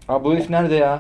Abi bu herif nerede ya?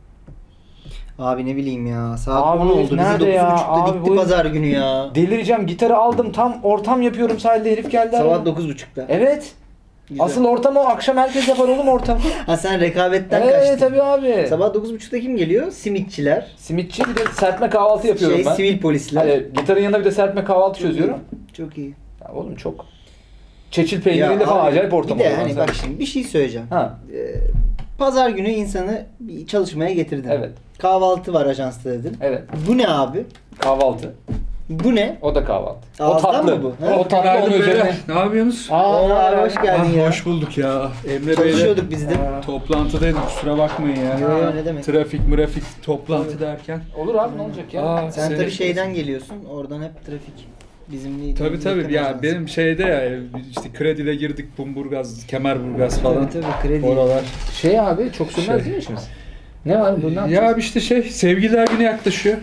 Abi ne bileyim ya. Saat Abi 10 bu oldu. herif Bizi nerede ya? 9.30'da Abi bitti bu- pazar günü ya. Delireceğim. Gitarı aldım. Tam ortam yapıyorum sahilde. Herif geldi. Sabah araya. 9.30'da. Evet. Güzel. Asıl ortam o. Akşam herkes yapar oğlum ortam. Ha sen rekabetten Evet kaçtın. tabii abi. Sabah 9.30'da kim geliyor? Simitçiler. Simitçi bir de serpme kahvaltı yapıyorum ben. Sivil polisler. Hani gitarın yanında bir de serpme kahvaltı çözüyorum. Çok iyi. Ya oğlum çok. Çeçil peyniriyle falan abi, acayip ortam bir de oluyor hani bazen. bak şimdi bir şey söyleyeceğim. Ha. Pazar günü insanı bir çalışmaya getirdin. Evet. Kahvaltı var ajansta dedin. Evet. Bu ne abi? Kahvaltı. Bu ne? O da kahvaltı. O Ağızdan tatlı. mı bu? Ha? O tatlı onun Günaydın üzerine. beyler. Ne yapıyorsunuz? Abi hoş geldin ya. Hoş bulduk ya. Emre Bey'le Çalışıyorduk biz de. toplantıdaydık, kusura bakmayın ya. Yo, ne demek? Trafik toplantı derken. Olur abi ne olacak ya? Aa, Sen seni- tabii şeyden geliyorsun. Oradan hep trafik. Bizimle Tabii ya benim şeyde ya işte kredile girdik, Bumburgaz, Kemerburgaz falan. Tabii kredi. Oralar. Şey abi çok sürmez Şey. değil mi işimiz? Ne var bu ne Ya yapacağız? abi işte sevgililer günü yaklaşıyor.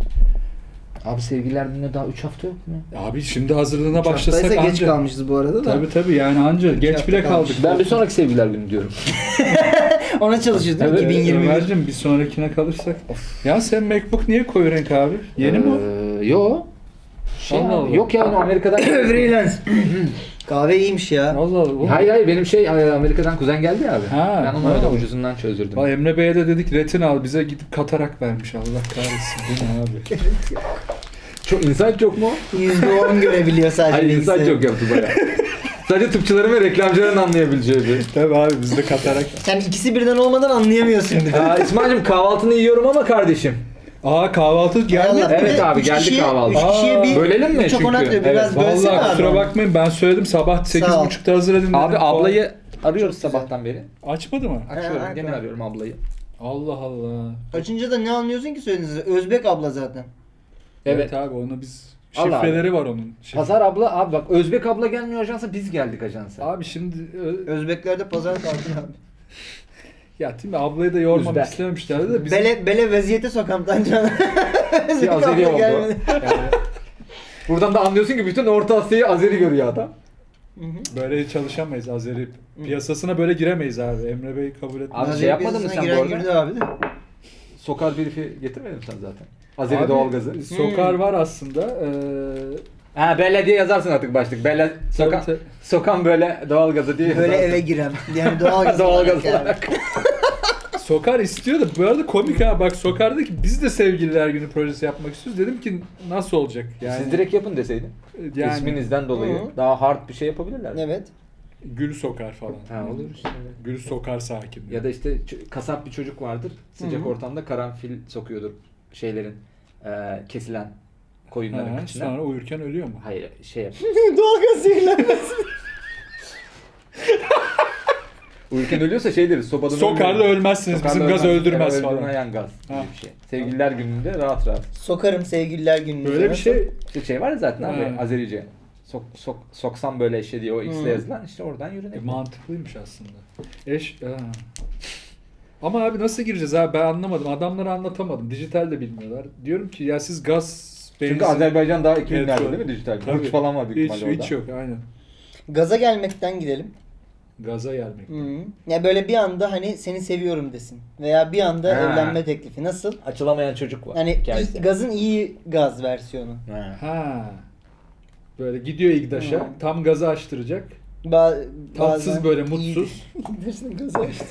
Abi sevgililer gününe daha 3 hafta yok mu? Abi şimdi hazırlığına başlasak Haftaysa anca. geç kalmışız bu arada da. Tabii yani anca geç hafta bile kalmış. kaldık. Ben bir sonraki sevgililer günü diyorum. Ona çalışıyorduk Evet, 2021. Ömerciğim bir sonrakine kalırsak. Ya sen MacBook niye koyu renk abi? Yeni mi o? Yo. Şey Allah abi, Allah. yok ya Amerika'dan. Freelance. Kahve iyiymiş ya. Allah Allah. Hayır benim şey Amerika'dan kuzen geldi ya abi. Ha, Ben onu öyle ha. ucuzundan çözdürdüm. Vay Emre Bey'e de dedik retin al, bize gidip katarak vermiş, Allah kahretsin. Bu ne abi? Çok insan çok mu? %10 görebiliyor sadece. Hayır insan bilgisayarı. çok yaptı bayağı. Sadece tıpçıların ve reklamcıların anlayabileceği bir. Tabii abi biz de katarak. Sen ikisi birden olmadan anlayamıyorsun bir de. İsmail'cim kahvaltını yiyorum ama kardeşim. Aa kahvaltı gelmedi. Allah, Evet bir de abi, üç geldi kişiye- kahvaltı. Üç kişiye bir Bölelim mi çokonat çünkü? diyor. Biraz Evet, bölsene Vallahi abi. kusura bakmayın, ben söyledim sabah Sağ ol. 8.30'da hazır edin dedim. Abi ablayı Çok arıyoruz güzel. sabahtan beri. Açmadı mı? Açıyorum Ha, gene ha. arıyorum ablayı. Allah Allah. Açınca da ne anlıyorsun ki söylediğinizde? Özbek abla zaten. Evet. Abi onu biz Allah şifreleri var onun. Pazar abla abi bak Özbek abla gelmiyor ajansa biz geldik ajansa. Abi şimdi Özbeklerde pazar kaldı abi. ya değil mi, ablayı da yormam Özbek. istememişlerdi de bizim Bele vaziyete sokam Tancan. Özbek Azeri abla oldu. gelmedi. Yani, buradan da anlıyorsun ki bütün Orta Asya'yı Azeri görüyor adam. böyle çalışamayız, Azeri piyasasına böyle giremeyiz abi. Emre Bey kabul etmez. Abi Azeri şey yapmadın mı piyasasına sen bu giren arada? girdi abi de. Sokar birifi getirmedin mi sen zaten? Azeri Abi, doğalgazı. Sokar var aslında. Ha Bella diye yazarsın artık başlık. Bella sokan, tabii. sokan böyle doğalgazı diye Böyle yazarsın. eve girem. Yani doğal Doğalgaz yani. olarak. Sokar istiyor da bu arada komik ha, bak Sokar dedi ki biz de sevgililer günü projesi yapmak istiyoruz. Dedim ki nasıl olacak? Yani, Siz direkt yapın deseydin. yani İsminizden dolayı Hı. daha hard bir şey yapabilirler. Evet. Gül Sokar falan. Ha olur işte. Gül Sokar sakin. Ya da işte kasap bir çocuk vardır. Sıcak Hı hı. ortamda karanfil sokuyordur şeylerin kesilen koyunların Ha, içine. sonra uyurken ölüyor mu? Hayır şey yap. Doğalgaz zehirlenmesi. Uyurken ölüyorsa şey deriz sobadan Sokar'da ölmezsiniz, Sokar'da bizim gaz ölmez. öldürmez Evet, falan. öldürmeyen gaz gibi Ha. bir şey. Sevgililer gününde rahat rahat. Sokarım sevgililer gününü. Böyle bir şey İşte şey var ya zaten abi Ha. Azerice. Soksam böyle eşe diye o X'le Hı. yazılan işte oradan yürünebilir. mantıklıymış aslında. Ama abi nasıl gireceğiz abi, ben anlamadım. Adamlara anlatamadım. Dijital de bilmiyorlar. Diyorum ki ya siz gaz, Çünkü benzin- Azerbaycan daha 2000'lerde petrol- değil mi dijital? Tabii. Burç falan var büyük hiç, ihtimalle orada. hiç yok aynen. Gaza gelmekten gidelim. Gaza gelmek. Ya böyle bir anda hani seni seviyorum desin. Veya bir anda Ha. evlenme teklifi. Nasıl? Açılamayan çocuk var. Hani hikayesi. gazın iyi gaz versiyonu. Ha. Ha. Böyle gidiyor İgdaş'a, Hı. tam gazı açtıracak. Tatsız Bazen böyle, iyidir. mutsuz. İgdaş'ın gazı açtı.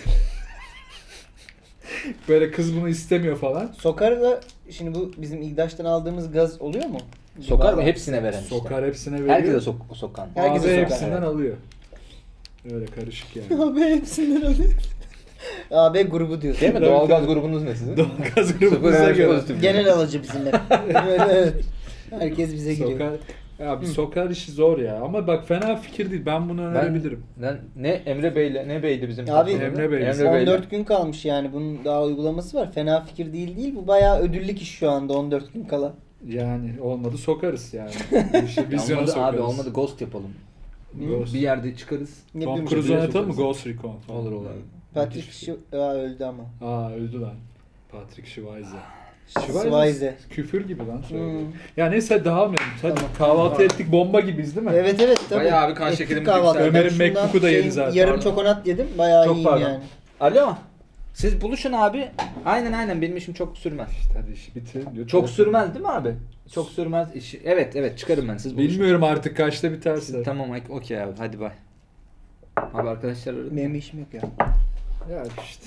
Böyle kız bunu istemiyor falan. Sokar'la şimdi bu bizim İgdaş'tan aldığımız gaz oluyor mu? Sokar mı? Hepsine veren işte. Sokar hepsine veriyor. Herkese sokan. Herkese Abi sokar. hepsinden Evet. alıyor. Öyle karışık yani. AB hepsinden alıyor. AB grubu diyorsun. Değil mi? Tabii, Doğalgaz tabii. grubunuz ne sizin? Gaz grubumuza Sıfır göre. pozitif. Genel alıcı bizimle. Evet, evet. Herkes bize giriyor. Sokar, ya bir sokar işi zor ya. Ama bak fena fikir değil. Ben bunu önerebilirim. Ne Emre Bey'le ne Bey'di bizim Abi patronumuz? Emre Bey. Emre Bey'le. 14 gün kalmış yani. Bunun daha uygulaması var. Fena fikir değil. Bu bayağı ödüllük iş şu anda 14 gün kala. Yani olmadı sokarız yani. Bu işi vizyona Olmadı sokarız. abi olmadı Ghost yapalım. Ghost. Bir yerde çıkarız. Ne Tom bileyim, Cruise şey oynatalım mı? sokarız. Ghost Recon falan. Olur olur. Patrick öldü ama. Aa öldü lan. Patrick Swayze. Swayze. Küfür gibi lan söylüyor. Hmm. Ya neyse dağılmayalım. Hadi Tamam. kahvaltı ettik, bomba gibiyiz değil mi? Evet tabii. Bayağı abi kan Ettik şekerimiz kahvaltı. yükseldi. Ömer'in Şundan MacBook'u da yeni zaten. Yarım Pardon. çokonat yedim. Bayağı Çok iyiyim pardon. yani. Alo. Siz buluşun abi. Aynen benim işim çok sürmez. İşte hadi işi bitirelim diyor. Çok sürmez değil mi abi? Çok sürmez işi. Evet çıkarım ben, siz buluşun. Bilmiyorum artık kaçta biterse. Tamam okey abi, hadi bay. Abi arkadaşlar aradı. Benim bir işim yok ya. Ya işte.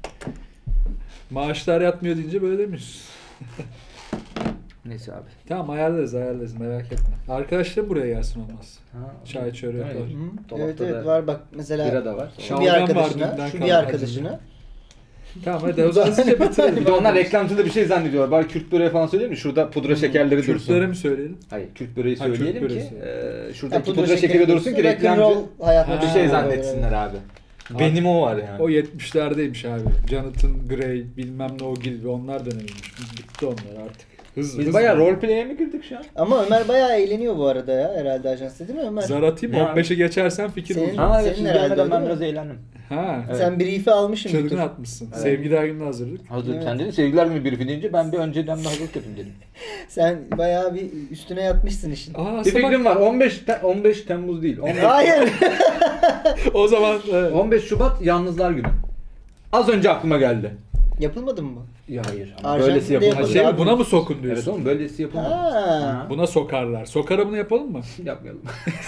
Maaşlar yatmıyor deyince böyle demiyoruz. Neyse abi. Tamam ayarlarız merak etme. Arkadaşlar buraya gelsin olmaz. Ha, Çay çörek öyle. var. Hı? Dolapta Evet da var bak mesela bira da var. şu Şalgam bir var arkadaşına, dünden şu kalan bir arkadaşına. Tamam hadi o zaman hızlıca bitirelim. Bir de onlar reklamcılığı bir şey zannediyorlar. Bari Kürt böreği falan söyleyeyim mi? Şurada pudra şekerleri dursun. Kürtlere mi söyleyelim? Hayır, Kürt böreği Ha, Kürt söyleyelim böreği ki söyleyelim. şuradaki pudra şekeri dursun ki reklamcı hayatına bir Ha, şey evet, zannetsinler abi. Benim o var yani. O 70'lerdeymiş abi. Jonathan Gray, bilmem ne o gibi onlar dönemiymiş. Bitti onlar artık. Biz bayağı roleplay'e mi girdik şu an? Ama Ömer bayağı eğleniyor bu arada ya herhalde ajansta değil mi Ömer? Zar atayım Ne 15'e geçersen fikir Senin- bul. Ha evet, Senin siz herhalde gelmeden ben öyle biraz mi? eğlendim. Ha. Evet. Sen brief'i almışsın. bir Çılgın tur. atmışsın. Evet. Sevgi derginin hazırlık. Hazır. Evet. Sen dedin sevgiler mi birifi deyince ben bir önceden de hazırlık yapayım dedim. Sen bayağı bir üstüne yatmışsın işin. Aa, Bir fikrim var. 15 Temmuz değil. 15, Hayır. O zaman 15 Şubat Yalnızlar Günü. Az önce aklıma geldi. Yapılmadı mı bu? Ya hayır. Arjantin'de Böylesi ha, yapılmadı. şey mi, abi. buna mı sokun Evet diyorsun? oğlum, böylesi yapılmadı. Ha. Buna sokarlar. Sokara bunu yapalım mı? Yapmayalım.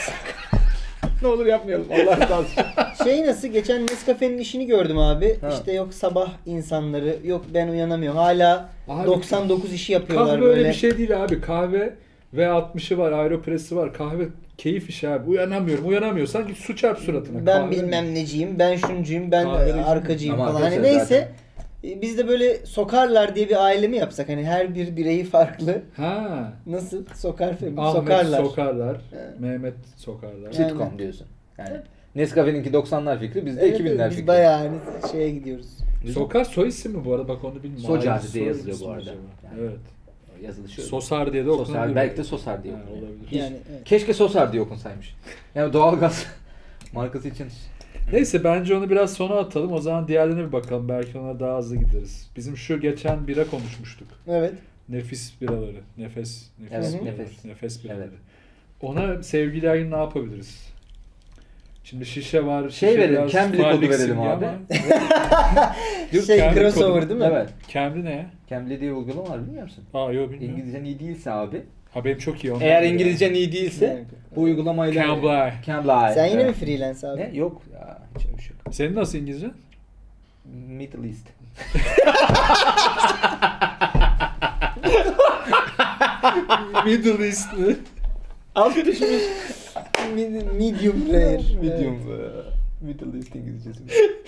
Ne olur yapmayalım. Allah razı olsun. Şey nasıl? Geçen Nescafe'nin işini gördüm abi. Ha. İşte yok sabah insanları, yok ben uyanamıyorum. Hala Abi, 99 işi yapıyorlar Kahve böyle. öyle bir şey değil abi. Kahve V60'ı var, Aeropress'i var. Kahve keyif işi abi. Uyanamıyorsan git su çarp suratına. Ben Kahve bilmem neciyim, ben şuncuyum, ben Kahveciyim. arkacıyım Ama falan. Hani arkadaşlar neyse. Biz de böyle sokarlar diye bir aile mi yapsak? Hani her bir bireyi farklı. Ha. Nasıl? Sokar Ahmet sokarlar. sokarlar. Evet. Mehmet sokarlar. Evet. Sitcom diyorsun. Yani Nescafe'ninki 90'lar fikri, bizde Evet, 2000'ler biz fikri. bayağı hani şeye gidiyoruz. Sokar soy isim mi bu arada? Bak onu bilmiyorum. Socar Ailesi diye soy yazılıyor isim bu arada. acaba? Yani. Evet. Yazılışı öyle. Sosar diye de okunabilir. Sosar, belki de Sosar diye Ha, okunuyor. olabilir. Yani evet. Keşke Sosar diye okunsaymış. Yani doğalgaz markası için. Neyse bence onu biraz sona atalım. O zaman diğerlerine bir bakalım. Belki ona daha hızlı gideriz. Bizim şu geçen bira konuşmuştuk. Evet. Nefis biraları. Nefes Evet, biraları. nefes. Nefes biraları. Evet. Ona sevgililer günü ne yapabiliriz? Şimdi şişe var. Şey şişe verelim, biraz Cambly kodu farlik verelim simge abi. ama- Şey kendi crossover kodu. değil mi? Evet. Cambly ne ya? Cambly diye uygulama var, biliyor musun? Aa yok bilmiyorum. İngilizcen iyi değilse abi. Ha benim çok iyi. ondan Eğer biri. İngilizcen iyi değilse Evet. bu uygulamayla... Cambly. Cambly. Sen yine mi evet. freelance abi? Ne? Yok ya. Hiç öyle bir şey yok. Senin nasıl İngilizce? Middle East. Middle East mi? Alt pişmiş. Medium rare. Medium. Evet. Middle East İngilizcesi.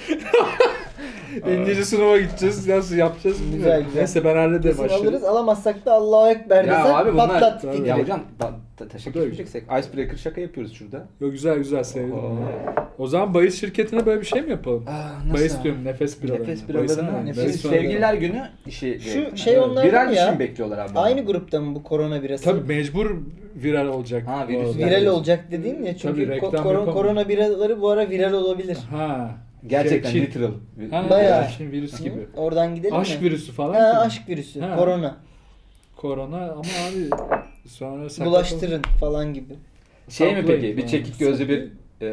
İngilizce sınava gideceğiz. Nasıl yapacağız Güzel, bilmiyorum. güzel. Neyse ben hallederim Kesin aşırı. alırız, alamazsak da Allahu Ekber Ya desen abi bunlar... patlat Tabii. fikri. Ya hocam taşa Bu da geçmeyeceksek icebreaker şaka yapıyoruz şurada. Yok güzel sevdim. Oho. O zaman bahis şirketine böyle bir şey mi yapalım? Nasıl? Bahis diyorum nefes biralarına. Nefes Bahisine biralarına. mi? Nefes Bahis sevgililer günü işi. Şu şey onlar Viral mı bir şey ya? mi bekliyorlar abi? Aynı grupta mı bu korona birası? Tabii mecbur viral olacak. Ha, bu virüs arada. Viral olacak dediğin ya çünkü Tabii, reklam yapamam. korona biraları bu ara viral olabilir. Ha. Gerçekten Çin. literal. Ha, Bayağı. Çin virüs gibi. Oradan gidelim Aşk mi? virüsü falan. Ha, gibi. aşk virüsü. Ha. Korona. Korona ama abi sonra sakat Bulaştırın falan gibi. Şey mi Saplayın peki? Bir falan. çekik gözlü bir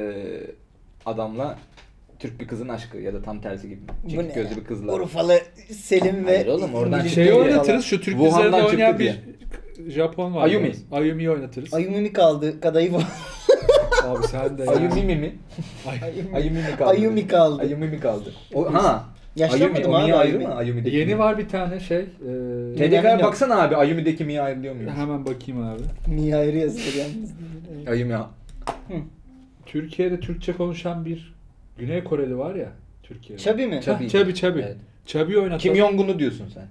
adamla Türk bir kızın aşkı ya da tam tersi gibi. Bu Çekik ne gözlü ya? bir kızla. Urfalı Selim ve Hayır oğlum, oradan İngiliz Şeyi Bey oynatırız falan. şu Türk Wuhan'dan dizilerinde oynayan çıktı bir Japon var. Ayumi. Ayumi'yi oynatırız. Ayumi mi kaldı? Kadayıf Abi sen de ya. Ayumi mi? Ayumi mi kaldı? Ayumi kaldı. Ayumi mi kaldı? O, ha. Yaşlanmadı mı Ayumi, o abi Mia ayrı Ayumi? mı? Ayumi'deki Yeni Mia. var bir tane şey. TDK'ya baksana abi, Ayumi'deki Mia ayrılıyor muyum? Hemen bakayım abi. Niye ayrı yazılır yalnız? Evet. Ayumi. Türkiye'de Türkçe konuşan bir Güney Koreli var ya. Türkiye'de. Çabi mi? Çabi. Evet. Çabi oynatalım. Kim Jong-un'u diyorsun sen.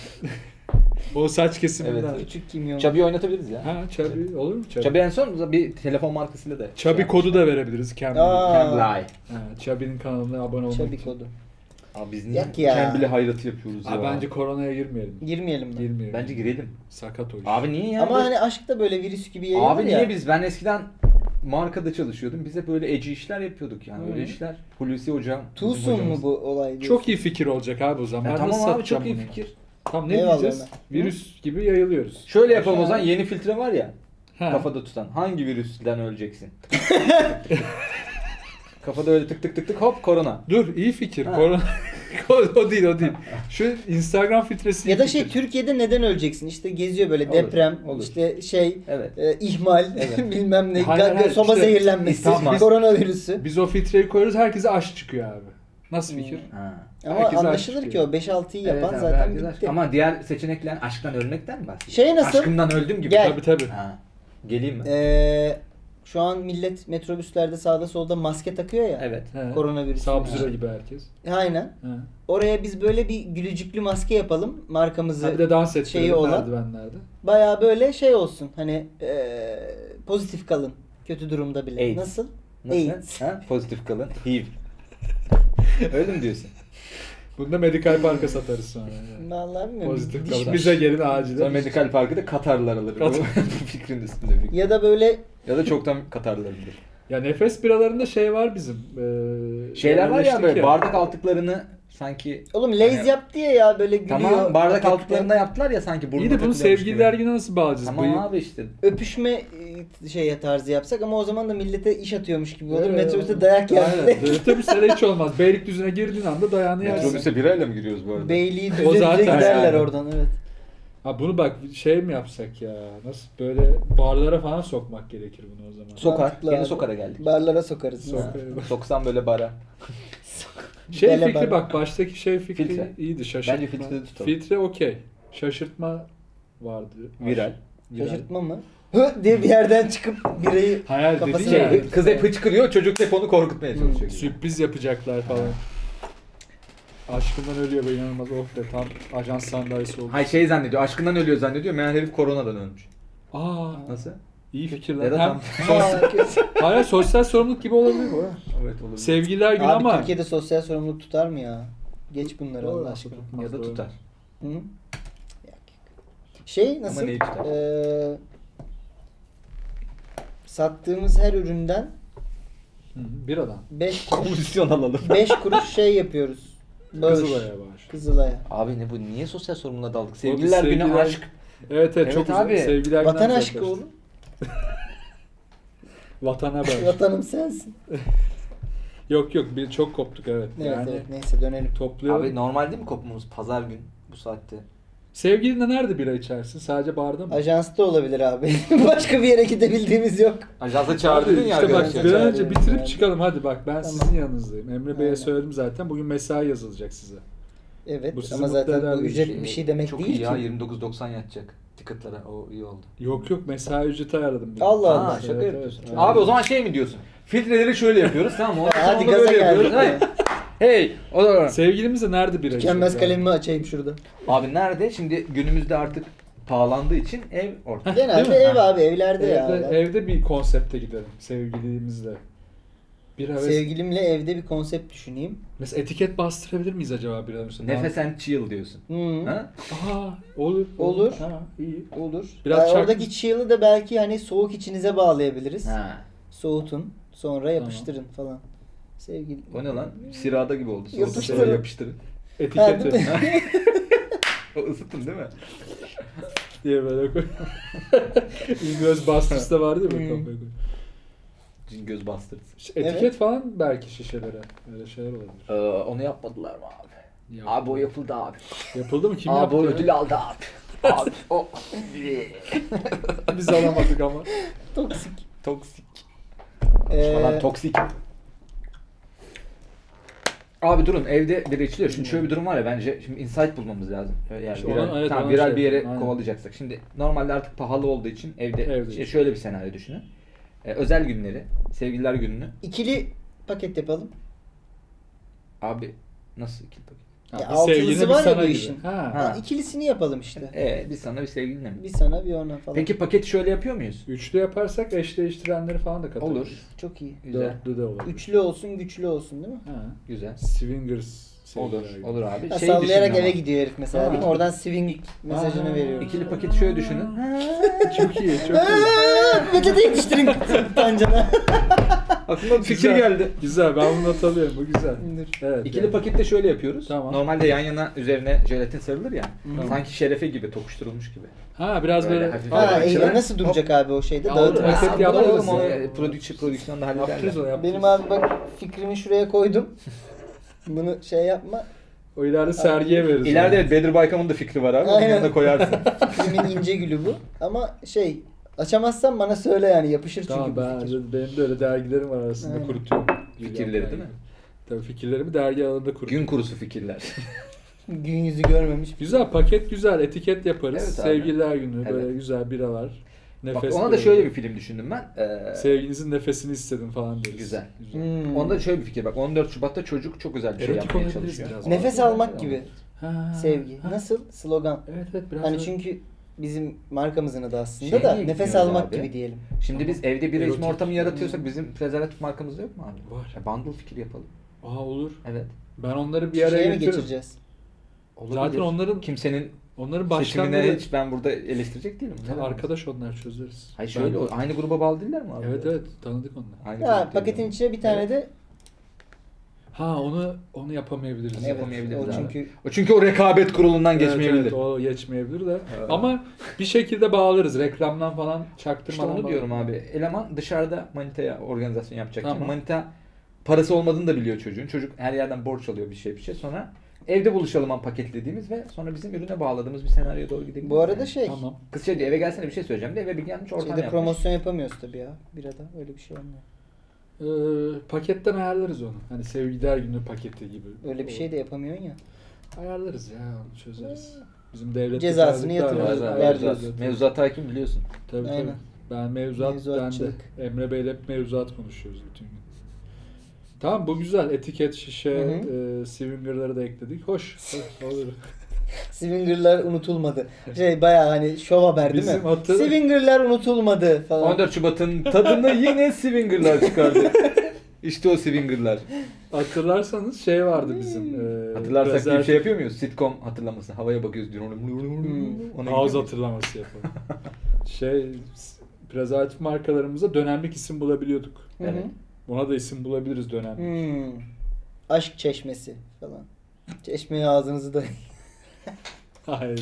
O saç kesiminden. Evet. Küçük Kim Jong. Çabi'yi oynatabiliriz ya. Ha Çabi olur mu Çabi? Çabi en son bir telefon markasıyla da. Çabi kodu da verebiliriz Cambly. Aa. Cambly. Ha, Çabi'nin kanalına abone olmak Çabi için. kodu. Abi biz niye Yak ya. Cambly hayratı yapıyoruz ya? Abi bence koronaya girmeyelim. Girmeyelim mi? Girmeyelim. Bence girelim. Sakat o iş. Abi niye ya? Ama hani aşk da böyle virüs gibi yayılır Abi ya. niye biz? Ben eskiden markada çalışıyordum. Biz de böyle eci işler yapıyorduk yani. Hı. Öyle işler. Hulusi hocam. bizim Tuğsun mu hocamız. bu olay diyorsun? Çok iyi fikir olacak abi o zaman. Ya Ben tamam nasıl abi, satacağım çok iyi bunu? fikir. Tamam ne Eyvallah diyeceğiz? Ömer. Virüs gibi yayılıyoruz. Şöyle yapalım o zaman, yeni filtre var ya. Ha. Kafada tutan. Hangi virüsten öleceksin? Kafada öyle tık tık tık tık hop korona. Dur iyi fikir. Ha. Korona. o değil. Şu Instagram filtresi. Ya da şey Türkiye'de neden öleceksin? İşte geziyor böyle Olur, deprem, olur. işte şey Evet. ihmal, Evet. bilmem ne, Hayır, soba işte zehirlenmesi, ihmal. koronavirüsü. Biz o filtreyi koyuyoruz, herkese aşk çıkıyor abi. Nasıl fikir? Ha. Ama Herkese anlaşılır aşk ki o 5-6'yı yapan Evet abi, zaten herkes aşk. bitti. Ama diğer seçenekler aşktan ölmekten mi bahsediyor? Şey nasıl? Aşkımdan öldüm gibi. Gel. Tabii. Ha. Geleyim mi? Şu an millet metrobüslerde sağda solda maske takıyor ya. Evet. He. Koronavirüs. Sabzura gibi herkes. Aynen. He. Oraya biz böyle bir gülücüklü maske yapalım. Markamızı Ha, bir de dans ettirelim şeyi olan. merdivenlerde. Bayağı böyle şey olsun. Hani pozitif kalın. Kötü durumda bile. AIDS. Nasıl? Nasıl? AIDS. Ha? Pozitif kalın. HIV. Öyle mi diyorsun? Bunu da Medikal Park'a satarız sonra. Yani. Vallahi bilmiyorum. Pozitif Diş- kalın. Bize gelin Sonra acilen. Medikal Park'ı da Katarlılar alır. Katar. Bu fikrin üstünde büyük. Ya da böyle Ya da çoktan Katarlılardır. Ya nefes biralarında şey var bizim. Şeyler var ya yerleştik böyle bardak altlıklarını sanki... oğlum Lay's Hani- yaptı ya böyle gülüyor. Tamam bardak pakette. altlıklarında yaptılar ya sanki burnuna İyi de bunu takılıyormuş sevgililer gibi. günü nasıl bağlayacağız? Tamam abi işte. Öpüşme şeye tarzı yapsak ama o zaman da millete iş atıyormuş gibi olur. Evet. Metrobüste dayak Aynen. yerler. Metrobüslere hiç olmaz. Beylikdüzü'ne girdiğin anda dayağını yersin. Metrobüse birayla mı giriyoruz bu arada? Beyliği O düze zaten giderler yani. oradan evet. Ha bunu bak şey mi yapsak ya? Nasıl böyle barlara falan sokmak gerekir bunu o zaman. Sokar. Mantıklı Yeni abi. sokara geldik. Barlara sokarız. Sokar. Soksam böyle bara. Şey Bele fikri bara. bak baştaki şey fikri Filtre. iyiydi şaşırtma. Bence filtre de tutalım. Filtre okey. Şaşırtma vardı. Viral. Şaşırtma mı? Hı diye bir yerden çıkıp birayı Hayal kafasına dedin ya. Şey, kız hep hıçkırıyor, çocuk hep onu korkutmaya çalışıyor. gibi. Sürpriz yapacaklar falan. Aşkından ölüyor be inanılmaz. Oh be tam ajans sandalyesi oldu. Hay şey zannediyor, aşkından ölüyor zannediyor. Meğer herif koronadan ölmüş. Aa Nasıl? iyi fikirler. Ya da Hem tam. Aa, kötü. hayır sosyal sorumluluk gibi olabilir bu. Evet olabilir. Sevgililer günü Abi ama. Türkiye'de sosyal sorumluluk tutar mı ya? Geç bunları Doğru, Allah aşkına. tutmaz, Ya da doğru. tutar. Hı? Şey nasıl? neyi tutar? Sattığımız her üründen Hı, bir adam. 5 kuruş, Komisyon alalım. 5 kuruş şey yapıyoruz. Bağış. Kızılay'a bağış. Kızılay'a. Abi ne bu? Niye sosyal sorumluluğa daldık? biz Sevgililer günü sevgililer- aşk. Evet Evet çok abi. güzel. Sevgililer Vatan günden aşkı uzaklaştık. oğlum. Vatana bağış. Vatanım sensin. Yok bir çok koptuk evet. Evet yani evet neyse dönelim. toplayalım. Abi normal değil mi kopmamız? Pazar gün bu saatte. Sevgilinle nerede bira içersin? Sadece barda mı? Ajansta olabilir abi. Başka bir yere gidebildiğimiz yok. Ajansa çağırdın ya İşte bak arkadaşlar. bir an Çağırıyorum önce bitirip yani. çıkalım hadi bak ben Tamam. sizin yanınızdayım. Emre Bey'e Aynen. söyledim zaten bugün mesai yazılacak size. Evet Bu sizi ama mutlu zaten eder bu bir ücretli bir şey demek Çok değil iyi ya, ki. 29.90 yatacak ticketlara. O iyi oldu. Yok mesai ücreti ayarladım. bir. Allah Aa, Allah. şaka Evet, yapıyorsun. evet. Abi o zaman şey mi diyorsun? Filtreleri şöyle yapıyoruz tamam mı? Hadi Onu gaza böyle yapıyoruz. geldik. Hey, o da Sevgilimizle nerede bira Tükenmez içiyoruz kalemimi açayım şurada. Abi nerede? Şimdi günümüzde artık pahalandığı için ev ortak. Genelde Değil mi? ev abi evlerde ya. Evde bir konsepte gidelim sevgilimizle. Bir heves. Sevgilimle evde bir konsept düşüneyim. Mesela etiket bastırabilir miyiz acaba bira mesela? Nefes and chill diyorsun. Hı. Ha? Aa olur. Olur. Ha, iyi. Olur. Biraz Yani çak- oradaki chill'ı da belki hani soğuk içinize bağlayabiliriz. Ha. Soğutun. Sonra yapıştırın falan. Sevgili. O ne lan? Sirada gibi oldu. Soğutup Yapıştırın. sonra yapıştırın. Ha, Etiketi değil mi? O ısıttın değil mi? diye böyle koy. İngiliz Busters'ta vardı ya böyle Hmm. kafaya koy. Göz bastırdı. Etiket Evet. falan belki şişelere. Öyle şeyler olabilir. Onu yapmadılar mı abi? Ya. Abi o yapıldı abi. Yapıldı mı? Kim Abi yaptı? o ya? ödül aldı abi. Abi o. Biz alamadık ama. Toksik. Toksik. Ee, Falan toksik. Abi durun evde biri içiliyor. Şimdi şöyle bir durum var ya bence şimdi insight bulmamız lazım. Yani İşte viral, ona- evet, tamam, ona viral şey bir yere yapalım, aynen. kovalayacaksak. Şimdi normalde artık pahalı olduğu için evde Evde işte işte. şöyle bir senaryo düşünün. Özel günleri, sevgililer gününü İkili paket yapalım. abi nasıl ikili paket? Ha, Ya bir altılısı sevgiline, bir var ya sana bu gibi. işin. Ha. Ha, ikilisini yapalım işte. Bir sana bir sevgilinle mi? Bir sana bir ona falan. Peki paketi şöyle yapıyor muyuz? Üçlü yaparsak eşleştirenleri falan da katarız. Olur. Çok iyi. Güzel. Dörtlü de olur. Üçlü olsun güçlü olsun değil mi? Ha. Güzel. Swingers. Olur. sevgililer gibi. Olur abi. Ha, Şey sallayarak düşünün eve ama. gidiyor herif mesela Ha. değil mi? Oradan swing mesajını Aa. veriyor. İkili paketi şöyle düşünün. Çok iyi, çok iyi. Peçete yetiştirin tancana. Aklıma bir fikir Güzel. geldi. Güzel, ben bunu not alıyorum. Bu güzel. Dur. Evet. İkili evet. pakette şöyle yapıyoruz. Tamam. Normalde yan yana üzerine jelatin sarılır ya. Hı. Sanki şerefe gibi tokuşturulmuş gibi. Ha biraz Böyle böyle. hafif- Ha, Açılan- nasıl duracak abi o şeyde? Ya Dağıtım. oğlum, paket Aa, yaparız oğlum, ya. onu prodüksiyonda hallederler. Yaptırız onu yaptırız. Benim abi bak fikrimi şuraya koydum. Bunu şey yapma. O ileride sergiye veririz. İleride onu. evet Bedir Baykam'ın da fikri var abi. Onun Aynen. yanına koyarsın. Filmin ince gülü bu. Ama açamazsan bana söyle yani, yapışır çünkü Tamam, bu fikir. benim de öyle dergilerim var arasında, Aynen. kurutuyorum. Fikirleri değil mi? Tabii fikirlerimi dergi alanında kurutuyorum. Gün kurusu fikirler. Gün yüzü görmemiş. Güzel, paket güzel, etiket yaparız. Evet abi. Sevgililer günü böyle Evet. güzel biralar. Bak Nefes ona da böyle. şöyle bir film düşündüm ben. Sevginizin nefesini istedim falan deriz. Güzel. Hmm. Onda da şöyle bir fikir. Bak 14 Şubat'ta çocuk çok güzel bir şey Erotik yapmaya olabiliriz çalışıyor. biraz. Nefes almak gibi Ha, sevgi. ha. Nasıl? Slogan. Evet biraz. Hani öyle. çünkü bizim markamızın adı aslında Şey da niye nefes gitmiyoruz almak abi? gibi diyelim. Şimdi biz evde bir içme Erotik. ortamı yaratıyorsak bizim prezervatif markamızda yok mu abi? Var. Bundle fikir yapalım. Olur. Evet. Ben onları bir araya Şeye mi getiririm. geçireceğiz? Olabilir. Zaten onların kimsenin seçimine başkanları hiç ben burada eleştirecek değilim. Ne arkadaş onlar, çözeriz. Hayır şöyle Ben- aynı gruba bağlı değiller mi abi? Evet evet, tanıdık onları. Aynı Ha, grup paketin değil mi? içine bir tane de Ha, onu yapamayabiliriz. evet, yapamayabiliriz o abi. çünkü Çünkü o rekabet kurulundan Evet, geçmeyebilir. evet, o geçmeyebilir de. Evet. Ama bir şekilde bağlarız. Reklamdan falan İşte çaktırmadan. onu diyorum bağlarız. abi. Eleman dışarıda manitaya organizasyon yapacak. Tamam. Manita parası olmadığını da biliyor çocuğun. Çocuk her yerden borç alıyor bir şey. Sonra evde buluşalım an paketlediğimiz ve sonra bizim ürüne bağladığımız bir senaryoya doğru gidebiliriz. bu arada yani. Tamam. Kız şey diyor eve gelsene bir şey söyleyeceğim de eve bir gelmiş ortam şeyde yapmış. promosyon yapamıyoruz tabii ya. Birada öyle bir şey olmuyor. Paketten ayarlarız onu. Hani sevgililer günü paketi gibi. Öyle bir şey de yapamıyorsun ya. Ayarlarız ya, onu çözeriz. Bizim devlet Cezasını yatırırız. yatırırız, vereceğiz. Mevzuat hakim biliyorsun. Tabii tabii. Aynen. Ben ben de Mevzuatçılık. Emre Bey'le hep mevzuat konuşuyoruz bütün gün. Tamam, bu güzel. Etiket, şişe, swinger'ları da ekledik. Hoş. Olur. Swinger'lar unutulmadı. Bayağı hani şov haber değil Bizim mi? hatır- Swinger'lar unutulmadı falan. 14 Şubat'ın tadını yine swinger'lar çıkardı. İşte o swinger'lar. Hatırlarsanız şey vardı bizim. Hatırlarsak diye bir şey yapıyor muyuz? Sitcom hatırlaması. Havaya bakıyoruz diyor. Ona Ağız gidiyor hatırlaması yapalım. Prezervatif markalarımıza dönemlik isim bulabiliyorduk. Hı hı. Evet. Ona da isim bulabiliriz dönemlik. Aşk çeşmesi falan. Çeşmeye ağzınızı da Hayda.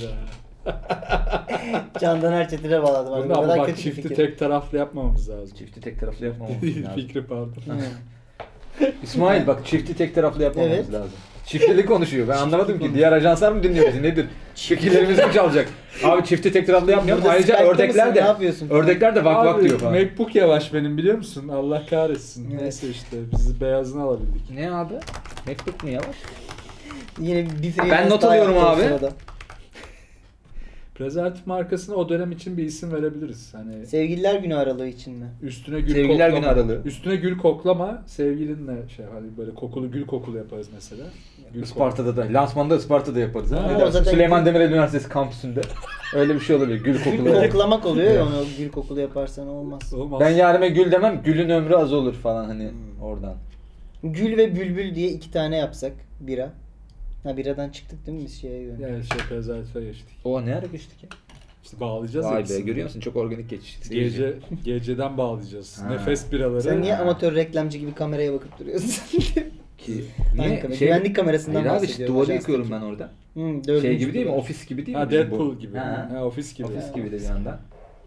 Candan Erçetin'e bağladım. Bunu Bu ama kadar bak, kötü bir çifti fikir. tek taraflı yapmamamız lazım. Çifti tek taraflı yapmamamız lazım. Fikri pardon. Hı. İsmail bak çifti tek taraflı yapmamamız Evet. lazım. Çiftli konuşuyor. Ben anlamadım ki. Diğer ajanslar mı dinliyor bizi? Nedir? Fikirlerimizi mi çalacak? Abi çifti tek taraflı yapmayalım. Burada Ayrıca Skype'ta ördekler mısın? de Ne yapıyorsun falan? ördekler de vak vak Abi, diyor falan. MacBook yavaş benim, biliyor musun? Allah kahretsin. Evet. Neyse işte bizi beyazını alabildik. Ne abi? MacBook mu yavaş? Yine bir freelance Ben not daha alıyorum yaptı o abi. sırada. Prezervatif markasına o dönem için bir isim verebiliriz. Hani Sevgililer günü aralığı için mi? üstüne gül Sevgililer koklama. günü aralığı. Üstüne gül koklama, sevgilinle hani böyle kokulu gül kokulu yaparız mesela. Gül Isparta'da da. Lansmanda Isparta'da yaparız. Ha? Ha, Ne o dersin? zaten- Süleyman Demirel Üniversitesi kampüsünde. Öyle bir şey olabilir. Gül kokulu. Koklamak oluyor ya, onu gül kokulu yaparsan olmaz. Olmaz. Ben yarime gül demem. Gülün ömrü az olur falan hani oradan. Gül ve bülbül diye 2 tane yapsak bira. Ha, biradan çıktık değil mi biz şeye göre? Yani prezervatife geçtik. O ne ara geçtik ya? İşte bağlayacağız ya Vay be ikisini. görüyor musun? Çok organik geçişti. Geceden bağlayacağız. Ha. Nefes biraları. Sen niye Ha. amatör reklamcı gibi kameraya bakıp duruyorsun? Ki, Hangi kamera? Güvenlik kamerasından Hayır abi işte bahsediyorum, duvarı ajanstaki. yıkıyorum ben orada. Dördüncü Şey gibi değil mi? duvar. Ofis gibi değil mi? Ha, bizim Deadpool bu? gibi. Ha. Ha, ofis gibi. Ofis gibi de bir yandan.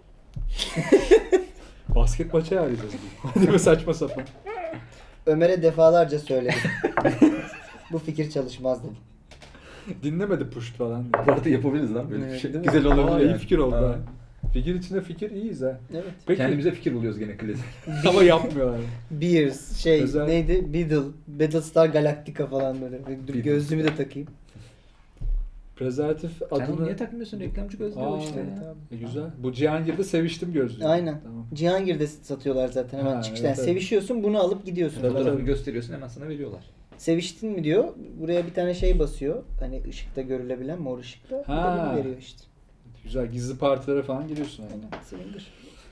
Basket maçı arayacağız. Değil mi, saçma sapan. Ömer'e defalarca söyledim. Bu fikir çalışmaz dedim. Dinlemedi push falan. Bu arada yapabiliriz lan böyle bir Evet, şey. değil mi? Güzel olabilir Aa, yani. iyi fikir oldu Ha. ha. Fikir içinde fikir, iyiyiz ha. Evet. Peki. Kendimize fikir buluyoruz gene klasik. Ama yapmıyorlar. Beers, Özel- neydi? Battlestar Galactica falan böyle. Dur Beatles. gözlüğümü de takayım. Prezervatif Sen onu adını... niye takmıyorsun? Reklamcı gözlüğü Aa, o işte evet ya. abi. Güzel. Bu Cihangir'de seviştim gözlüğü. Aynen. Tamam. Cihangir'de satıyorlar zaten hemen Ha, çıkıştan. evet, evet. Sevişiyorsun, bunu alıp gidiyorsun. Tabii, Fotoğrafını tabii. gösteriyorsun hemen sana veriyorlar. Seviştin mi diyor. Buraya bir tane şey basıyor. Hani ışıkta görülebilen mor ışıkta. Bir de Ha. bunu veriyor işte. Güzel, gizli partilere falan giriyorsun aynen. Swinger.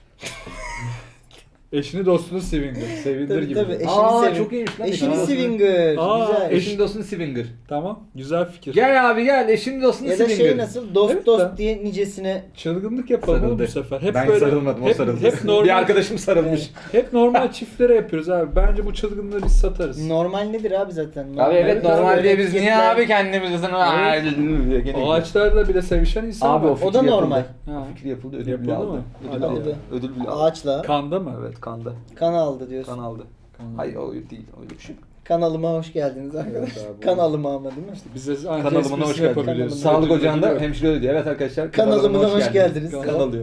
Eşini dostunu swinger. Sevindir Tabii, gibi. tabii. Eşini Aa sevin. çok iyiymiş lan. Eşini dostunu- swinger. Aa, Güzel. Eşin dostunu swinger. Tamam. Güzel fikir. Gel abi gel eşin dostunu Ya da swinger. nasıl dost Evet, dost ben- diye nicesine. Çılgınlık yapalım oğlum bu sefer. Hep ben böyle, sarılmadım o hep, sarıldı. Hep normal, Bir arkadaşım sarılmış. hep normal çiftlere yapıyoruz abi. Bence bu çılgınlığı biz satarız. Normal nedir abi zaten? Abi evet Normal normalde biz niye etiketler- abi kendimizi sana Ağaçlarda bile sevişen insan Abi var. o fikir O da normal. yapıldı. Ha. O fikir yapıldı ödül Yapıldı bile aldı. mı? Ödül Aldı. bile aldı. Ödül bile aldı. Ağaçla Kanda mı? Evet kanda. kan aldı diyorsun. Kan aldı. Kan. Hayır o değil öyle bir şey. Kanalıma hoş geldiniz arkadaşlar. Evet abi. Kanalıma ama değil mi? Bize aynı Kanalıma esprisini hoş geldin. yapabiliyoruz. Sağlık ocağında Biliyorum. hemşire öyle diyor. Evet arkadaşlar. Kanalıma hoş geldiniz. Kanalıyor.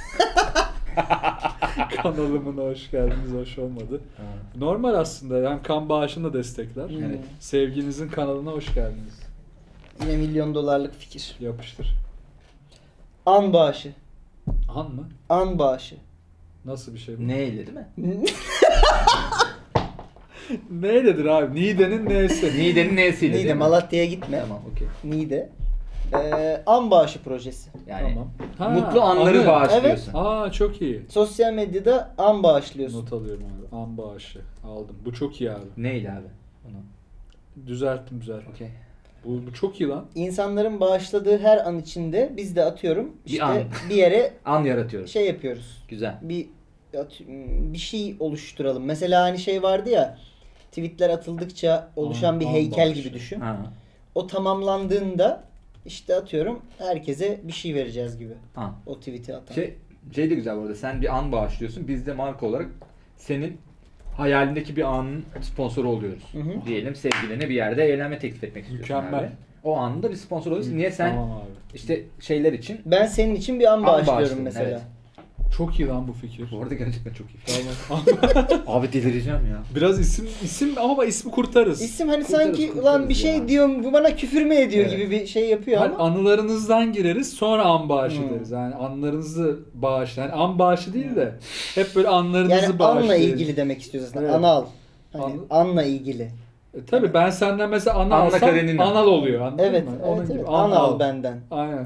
Kanalımına hoş geldiniz, hoş olmadı. Normal aslında. Hem kan bağışını da destekler. Evet. Sevginizin kanalına hoş geldiniz. Yine milyon dolarlık fikir. Yapıştır. An bağışı. Han mı? An bağışı. Nasıl bir şey bu? Neyle değil mi? Neyledir abi? Niğde'nin neyse. Niğde'nin neysiyle değil Niğde, mi? Malatya'ya gitme. Tamam okey. Niğde. An bağışı projesi. Yani Tamam. Ha, mutlu anları anı. bağışlıyorsun. Aa çok iyi. Sosyal medyada an bağışlıyorsun. Not alıyorum abi. An bağışı. Aldım. Bu çok iyi abi. Neyle abi? Onu. Düzelttim. Okey. Bu çok iyi lan. İnsanların bağışladığı her an içinde biz de atıyorum Bir işte an. bir yere An yaratıyoruz. şey yapıyoruz. Güzel. Bir şey oluşturalım. Mesela hani şey vardı ya, tweetler atıldıkça oluşan bir An heykel bağışı. gibi düşün. Ha. O tamamlandığında işte atıyorum herkese bir şey vereceğiz gibi. An. O tweet'i atan. Şey de güzel bu arada. Sen bir an bağışlıyorsun. Biz de marka olarak senin hayalindeki bir anın sponsoru oluyoruz. Hı hı. Diyelim sevgiline bir yerde eğlenme teklif etmek istiyorsun. Mükemmel. Abi. O anında bir sponsor oluyorsun. Niye sen Tamam abi. işte şeyler için Ben senin için bir an bağışlıyorum bağışladın, mesela. evet. Çok iyi lan bu fikir. bu arada gerçekten çok iyi. Tamam. Abi delireceğim ya. Biraz isim ama ismi kurtarız. İsim hani Kurtarız, sanki kurtarız ulan bir şey ya. diyorum bu bana küfür mü ediyor Evet. gibi bir şey yapıyor Hani ama. anılarınızdan gireriz, sonra an bağışı Hmm. deriz. Yani anılarınızı bağışla. Yani an bağışı değil de hep böyle anlarınızı Yani bağışlayın. anla ilgili demek istiyoruz aslında. Evet. Anal. Hani An- anla ilgili. Tabii ben senden mesela Anla alsam Karenina. anal oluyor. Anladın Evet, mı? evet, Onun evet. gibi. An al benden. Aynen.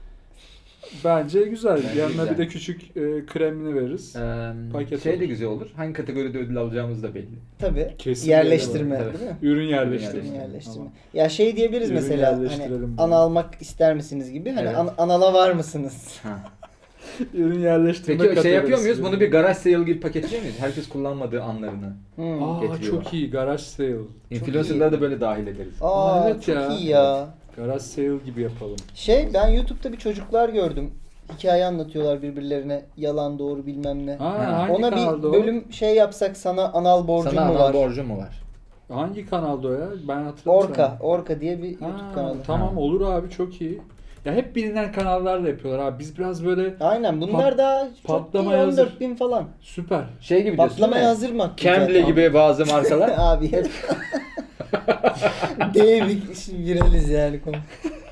Bence güzel. Bence Yanına güzel. bir de küçük kremini veririz. Paket Şey de olur. güzel olur. Hangi kategoride ödül alacağımız da belli. Tabii. Kesin Yerleştirme öyle var. değil mi? Ürün yerleştirme. Ürün Yerleştirme. Tamam. Ya şey diyebiliriz Ürün mesela hani yerleştirelim an bunu. almak ister misiniz gibi. Hani Evet. anala var mısınız? Ha. Ürün yerleştirme Peki şey yapıyor kategorisi. muyuz? Bunu bir garaj sale gibi paketliyor muyuz? Herkes kullanmadığı anlarını. Aa getiriyorlar. çok iyi. Garage sale. Influencer'ları da böyle dahil ederiz. Aa Evet çok ya. iyi ya. Garage sale gibi yapalım. Ben YouTube'da bir çocuklar gördüm. Hikaye anlatıyorlar birbirlerine. Yalan doğru bilmem ne. Ha, hangi Ona kanalda bir o? bölüm şey yapsak sana anal borcum Sana mu anal var? borcu mu var? Hangi kanalda o ya? Ben hatırlamıyorum. Orka diye bir YouTube Ha, kanalı. tamam Ha. olur abi çok iyi. Ya hep bilinen kanallarla yapıyorlar abi. Biz biraz böyle Aynen bunlar daha çok patlamaya değil, hazır. 14.000 falan. süper. Şey gibi diyorsun Patlamaya değil mi? hazır mı? Cambly gibi bazı markalar. Abi hep dev bir viraliz yani konu.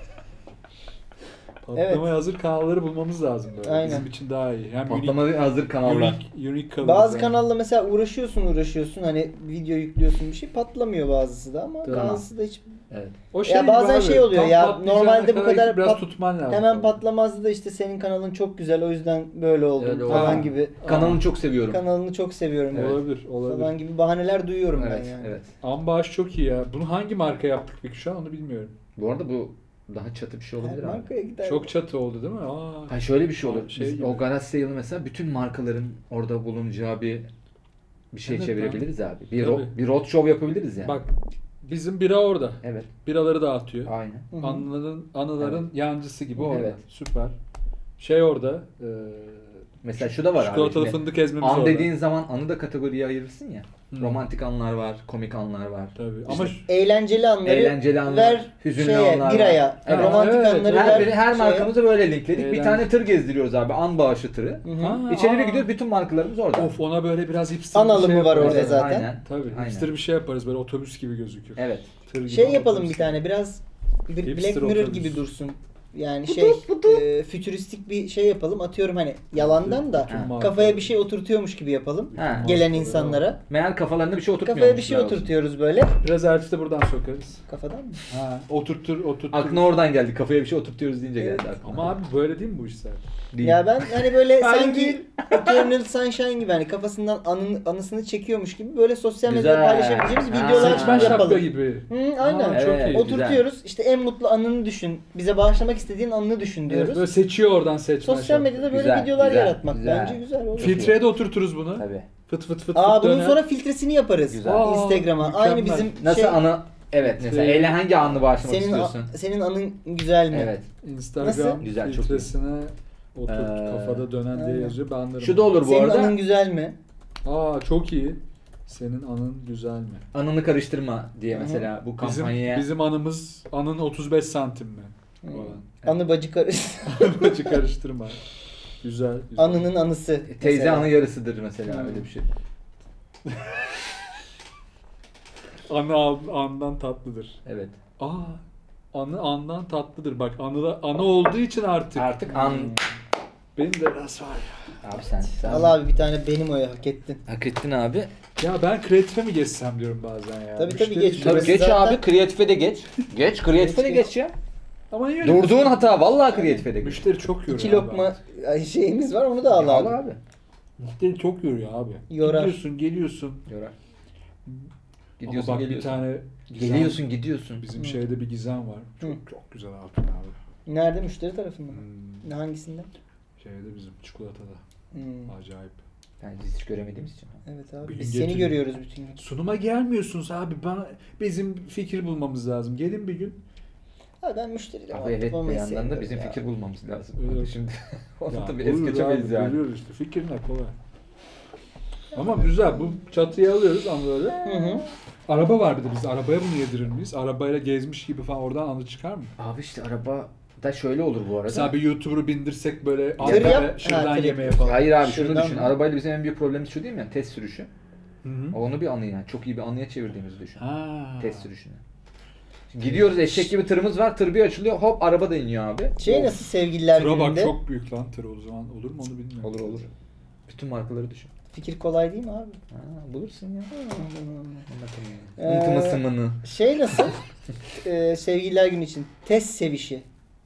Patlamaya hazır kanalları bulmamız lazım böyle. Aynen. Bizim için daha iyi. Hem Patlamaya hazır kanallar. unique kalırız Bazı yani. kanalla mesela uğraşıyorsun hani video yüklüyorsun bir şey patlamıyor bazısı da ama Tamam. bazısı da hiç Evet. O Ya gibi bazen abi, şey oluyor tam ya, patlayacağına normalde bu kadar biraz pat- tutman lazım. hemen patlamazdı da işte senin kanalın çok güzel o yüzden böyle oldu Öyle oldu. falan Ha. gibi. Kanalını çok seviyorum. Kanalını çok seviyorum Evet. Olabilir, olabilir. falan gibi bahaneler duyuyorum Evet, ben yani. evet. Ambaş çok iyi ya. Bunu hangi marka yaptık peki şu an onu bilmiyorum. Bu arada bu daha çatı bir şey Her olabilir abi. markaya gider. Çok çatı oldu değil mi? Aa. Hayır şöyle bir şey olur. Şey Biz gibi. o garaj sale'ı mesela bütün markaların orada bulunacağı bir şey Evet çevirebiliriz abi. Tabii. Bir road show yapabiliriz yani. Bak bizim bira orada. Evet. Biraları dağıtıyor. Aynen. Hı hı. Anıların yancısı gibi orada. Evet. Süper. Şey orada. Mesela şu da var abi. Çikolatalı şimdi. fındık ezmemiz An orada. dediğin zaman anı da kategoriye ayırırsın ya. Hı. Romantik anlar var, komik anlar var. Tabii. İşte Ama Eğlenceli anları eğlenceli anlar, ver hüzünlü şeye, anlar biraya. var. Evet. Romantik Evet. anları Her, ver her şeye. markamızı böyle linkledik. Bir Eğlenceli. tane tır gezdiriyoruz abi. An bağışı tırı. Hı hı. Ha, İçeri bir aa. gidiyoruz. Bütün markalarımız orada. Of ona böyle biraz hipster Analı bir şey mı var yaparız. orada zaten? Aynen. Tabii. Aynen. Hipster bir şey yaparız böyle otobüs gibi gözükür. Evet. Tır gibi Şey yapalım otobüs bir tane biraz Black Hipster Mirror otobüs. gibi dursun. Yani fütüristik bir şey yapalım. Atıyorum hani yalandan da Bütün markalar. kafaya bir şey oturtuyormuş gibi yapalım. Ha. Gelen insanlara. Meğer kafalarında bir şey oturtmuyormuş. Kafaya bir şey oturtuyoruz böyle. Biraz Elf'i de buradan sokarız. Kafadan mı? Ha, oturtur. Aklına oradan geldi. Kafaya bir şey oturtuyoruz deyince geldi aklına. Ama abi böyle değil mi bu iş zaten? Değil. Ya ben hani böyle Hayır sanki değil. Eternal Sunshine gibi hani kafasından anısını çekiyormuş gibi böyle sosyal medyada Güzel. paylaşabileceğimiz Ha. videolar Seçmen şapka yapalım. gibi. Hı, aynen. Aa, çok Evet. iyi. Oturtuyoruz. İşte en mutlu anını düşün. Bize bağışlamak istediğin anını düşün diyoruz. Evet, böyle seçiyor oradan seçmen Sosyal şapka. medyada böyle Güzel, videolar güzel, yaratmak güzel. bence güzel olur. Filtreye de oturturuz bunu. Tabii. Fıt fıt fıt Aa fıt bunun döner. sonra filtresini yaparız. Güzel. Aa, Instagram'a. mükemmel. Aynı bizim Nasıl şey, anı... Evet mesela hangi anını bağışlamak senin istiyorsun? senin anın güzel mi? Evet. Instagram Nasıl? Güzel, çok iyi. filtresine oturt kafada dönen diye aynen. yazıyor ben anlarım. Şu da olur bu Senin arada. anın güzel mi? Aa çok iyi. Senin anın güzel mi? Anını karıştırma diye mesela bu kampanyaya. Bizim anımız anın 35 santim mi? Hmm. Falan. Anı bacı karıştı. Bacı karıştırma. Güzel. Anının anısı. Teyze mesela. anı yarısıdır mesela öyle bir şey. Andan tatlıdır. Evet. Anı andan tatlıdır. Bak anı olduğu için artık. Artık an... Benim de biraz var ya. Abi sen Al abi bir tane benim oya hak ettin. hak ettin abi. Ya ben kreatife mi geçsem diyorum bazen ya. Tabii, Müşteri geç. Tabii Burası geç zaten- abi, kreatife de geç. Geç, kreatife de Geç, geç ya. Ama niye öyle Durduğun diyorsun? hata vallahi kreatife de geç. Müşteri çok yoruyor 2 abi. lokma şeyimiz var onu da al Al abi. abi. Müşteri çok yoruyor abi. Yorar. Gidiyorsun geliyorsun. Yorar. Ama Gidiyorsun bak geliyorsun. bir tane gizem, Geliyorsun gidiyorsun. bizim şeyde bir gizem var. Çok Hı. çok güzel altın abi. Nerede? Müşteri tarafında mı? Hmm. Hangisinde? Şeyde bizim çikolatada. Hmm. Acayip. Yani biz hiç göremediğimiz için. Evet abi. Bir Biz gün seni getiriyor. görüyoruz bütün gün. Sunuma gelmiyorsunuz abi. Bizim fikir bulmamız lazım. Gelin bir gün. Abi ben müşteriyle Abi evet bir olmayı yandan da sevmiyorum bizim ya. fikir bulmamız lazım. Evet. Şimdi onu Ya, tabii es buluruz geçemeyiz abi, yani. buluyoruz işte. Fikir ne kolay. Ama güzel. Bu çatıyı alıyoruz ama böyle. Hı hı. Araba var bir de biz. Arabaya bunu yedirir miyiz? Arabayla gezmiş gibi falan oradan anı çıkar mı? Abi işte araba da şöyle olur bu arada. Mesela bir YouTuber'ı bindirsek böyle Tır Ankara yap. şuradan Ha, tır yemeğe yap. falan. Hayır abi şunu Şuradan düşün. mı? Arabayla bizim en büyük problemimiz şu değil mi? Yani test sürüşü. Hı-hı. Onu bir anı yani. Çok iyi bir anıya çevirdiğimizi düşün. Ha. Test sürüşünü. Şimdi gidiyoruz eşek gibi tırımız var. Tır bir açılıyor. Hop araba da iniyor abi. Şey nasıl sevgililer Tıra bak gününde? çok büyük lan tır o zaman. Olur mu onu bilmiyorum. Olur olur. Bütün markaları düşün. Fikir kolay değil mi abi? Bulursun ya. Ee, Unutmasımını. Şey nasıl? Sevgililer günü için test sevişi.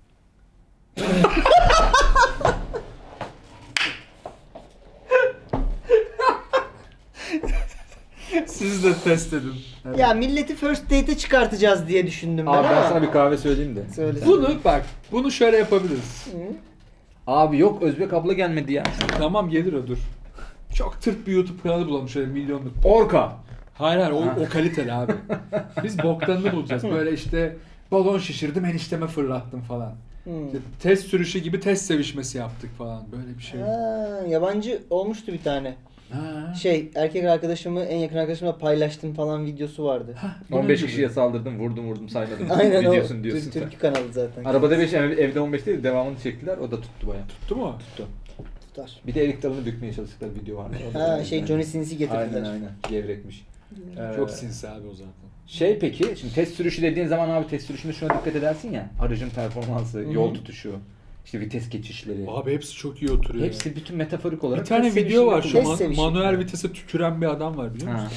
Siz de test edin. Evet. Ya milleti first date'e çıkartacağız diye düşündüm ben Abi ben ama. sana bir kahve söyleyeyim de. Söyle. Bunu şöyle yapabiliriz. Hı. Abi yok Özbek abla gelmedi ya. Tamam gelir o dur. Çok tırt bir YouTube kanalı bulalım şöyle milyonluk. Orka. Hayır o kaliteli abi. Biz boktanını bulacağız. Böyle işte balon şişirdim enişteme fırlattım falan. Hı. İşte test sürüşü gibi test sevişmesi yaptık falan. Böyle bir şey. Ha, yabancı olmuştu bir tane. Ha. Erkek arkadaşımı en yakın arkadaşımla paylaştım falan videosu vardı. Bunun 15 gibi. kişiye saldırdım, vurdum saymadım. Aynen o. Videosun diyorsun sen. Türkü kanalı zaten. Arabada 5, evde 15 değil, devamını çektiler. O da tuttu bayağı. Tuttu mu? Tuttu. Tutar. Bir de erik dalını bükmeye çalıştıkları video vardı. O da Ha güzel. Johnny Sins'i getirdiler. Aynen. Gevrekmiş. Çok sinsi abi o zaten. Şey peki, şimdi test sürüşü dediğin zaman abi test sürüşünde şuna dikkat edersin ya. Aracın performansı, Hı hı. yol tutuşu, işte vites geçişleri. Abi hepsi çok iyi oturuyor. Hepsi bütün metaforik olarak. Bir tane test video var sevişinde şu Test sevişi. manuel vitese tüküren bir adam var biliyor Ha.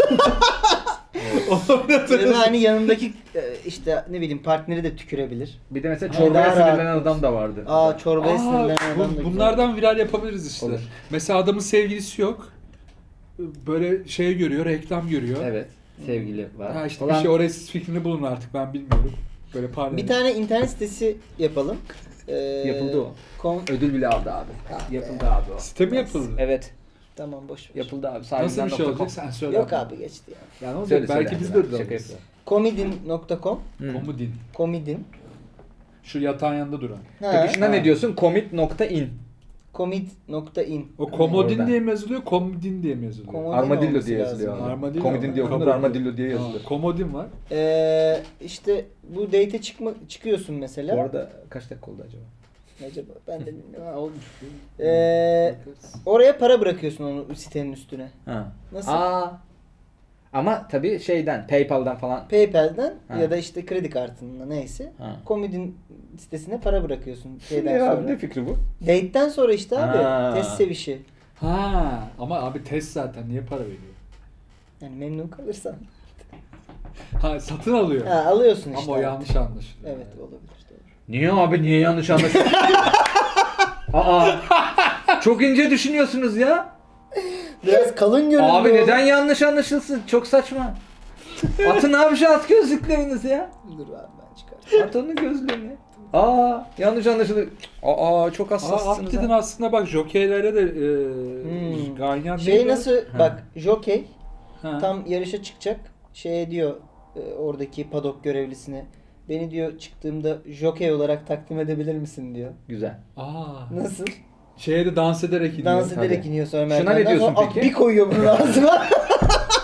musun? Ya da hani yanındaki işte ne bileyim partneri de tükürebilir. Bir de mesela Hayır, çorbaya daha rahat. sinirlenen adam da vardı. Aa çorbaya Aa, sinirlenen adam da güzel. bunlardan viral yapabiliriz işte. Olur. Mesela adamın sevgilisi yok. Böyle şey görüyor, reklam görüyor. Evet. Sevgili var. Ha işte Falan. bir şey oraya siz fikrini bulun artık ben bilmiyorum. Böyle pardon. Bir tane internet sitesi yapalım. Yapıldı o. Ödül bile aldı abi. Yapıldı abi o. Site mi yapıldı? Evet. Tamam boş ver. Yapıldı abi. Nasıl bir şey Sahibinden.com. olacak sen söyle. Yok abi geçti ya. Yani olacak Söyle, belki söyle. biz de ödül Şaka alırız. yapıyorum. Comidin.com Komodin. Comidin. Şu yatağın yanında duran. Peki şuna Ha. ne diyorsun? Commit.in. Comid.in. O komodin Oradan. diye mi yazılıyor, komodin diye mi yazılıyor? Komodin Armadillo olması diye lazım yazılıyor ya. abi. Armadillo. Komodin diye okunur, Kabul. armadillo diye yazılıyor. Komodin var. İşte bu date'e çıkıyorsun mesela. Bu arada kaç dakika oldu acaba? Acaba ben de bilmiyorum. Ha, olmuş. Oraya para bırakıyorsun onu sitenin üstüne. Ha. Nasıl? Ama tabii şeyden, PayPal'dan falan. PayPal'den Ha. ya da işte kredi kartından neyse. Ha. Comidin sitesine para bırakıyorsun şeyden Ne sonra. abi, ne fikri bu? Date'den sonra işte abi Ha. test sevişi. Ha, ama abi test zaten niye para veriyor? Yani memnun kalırsan. Ha satın alıyor. Ha alıyorsun işte. Ama o artık. yanlış anlaşılıyor. Evet olabilir. Doğru. Niye abi, niye yanlış anlaşıldı? Çok ince düşünüyorsunuz ya. Biraz kalın görünüyor. Abi neden yanlış anlaşılsın? Çok saçma. Atın abi şu at gözlüklerinizi ya. Dur abi ben çıkartayım. At onun gözlüğünü. Yanlış anlaşıldı. Çok hassassınız. Akdid'in aslında bak jokeylere de ganyan Şey nasıl Ha. bak jockey Ha. tam yarışa çıkacak. Şeye diyor oradaki padok görevlisine. Beni diyor çıktığımda jockey olarak takdim edebilir misin diyor. Güzel. Nasıl? Şeye de dans ederek iniyor. Dans ederek tabii. iniyor sonra Şuna ne merdivenden. diyorsun Sonra at peki? bir koyuyor bunun ağzına.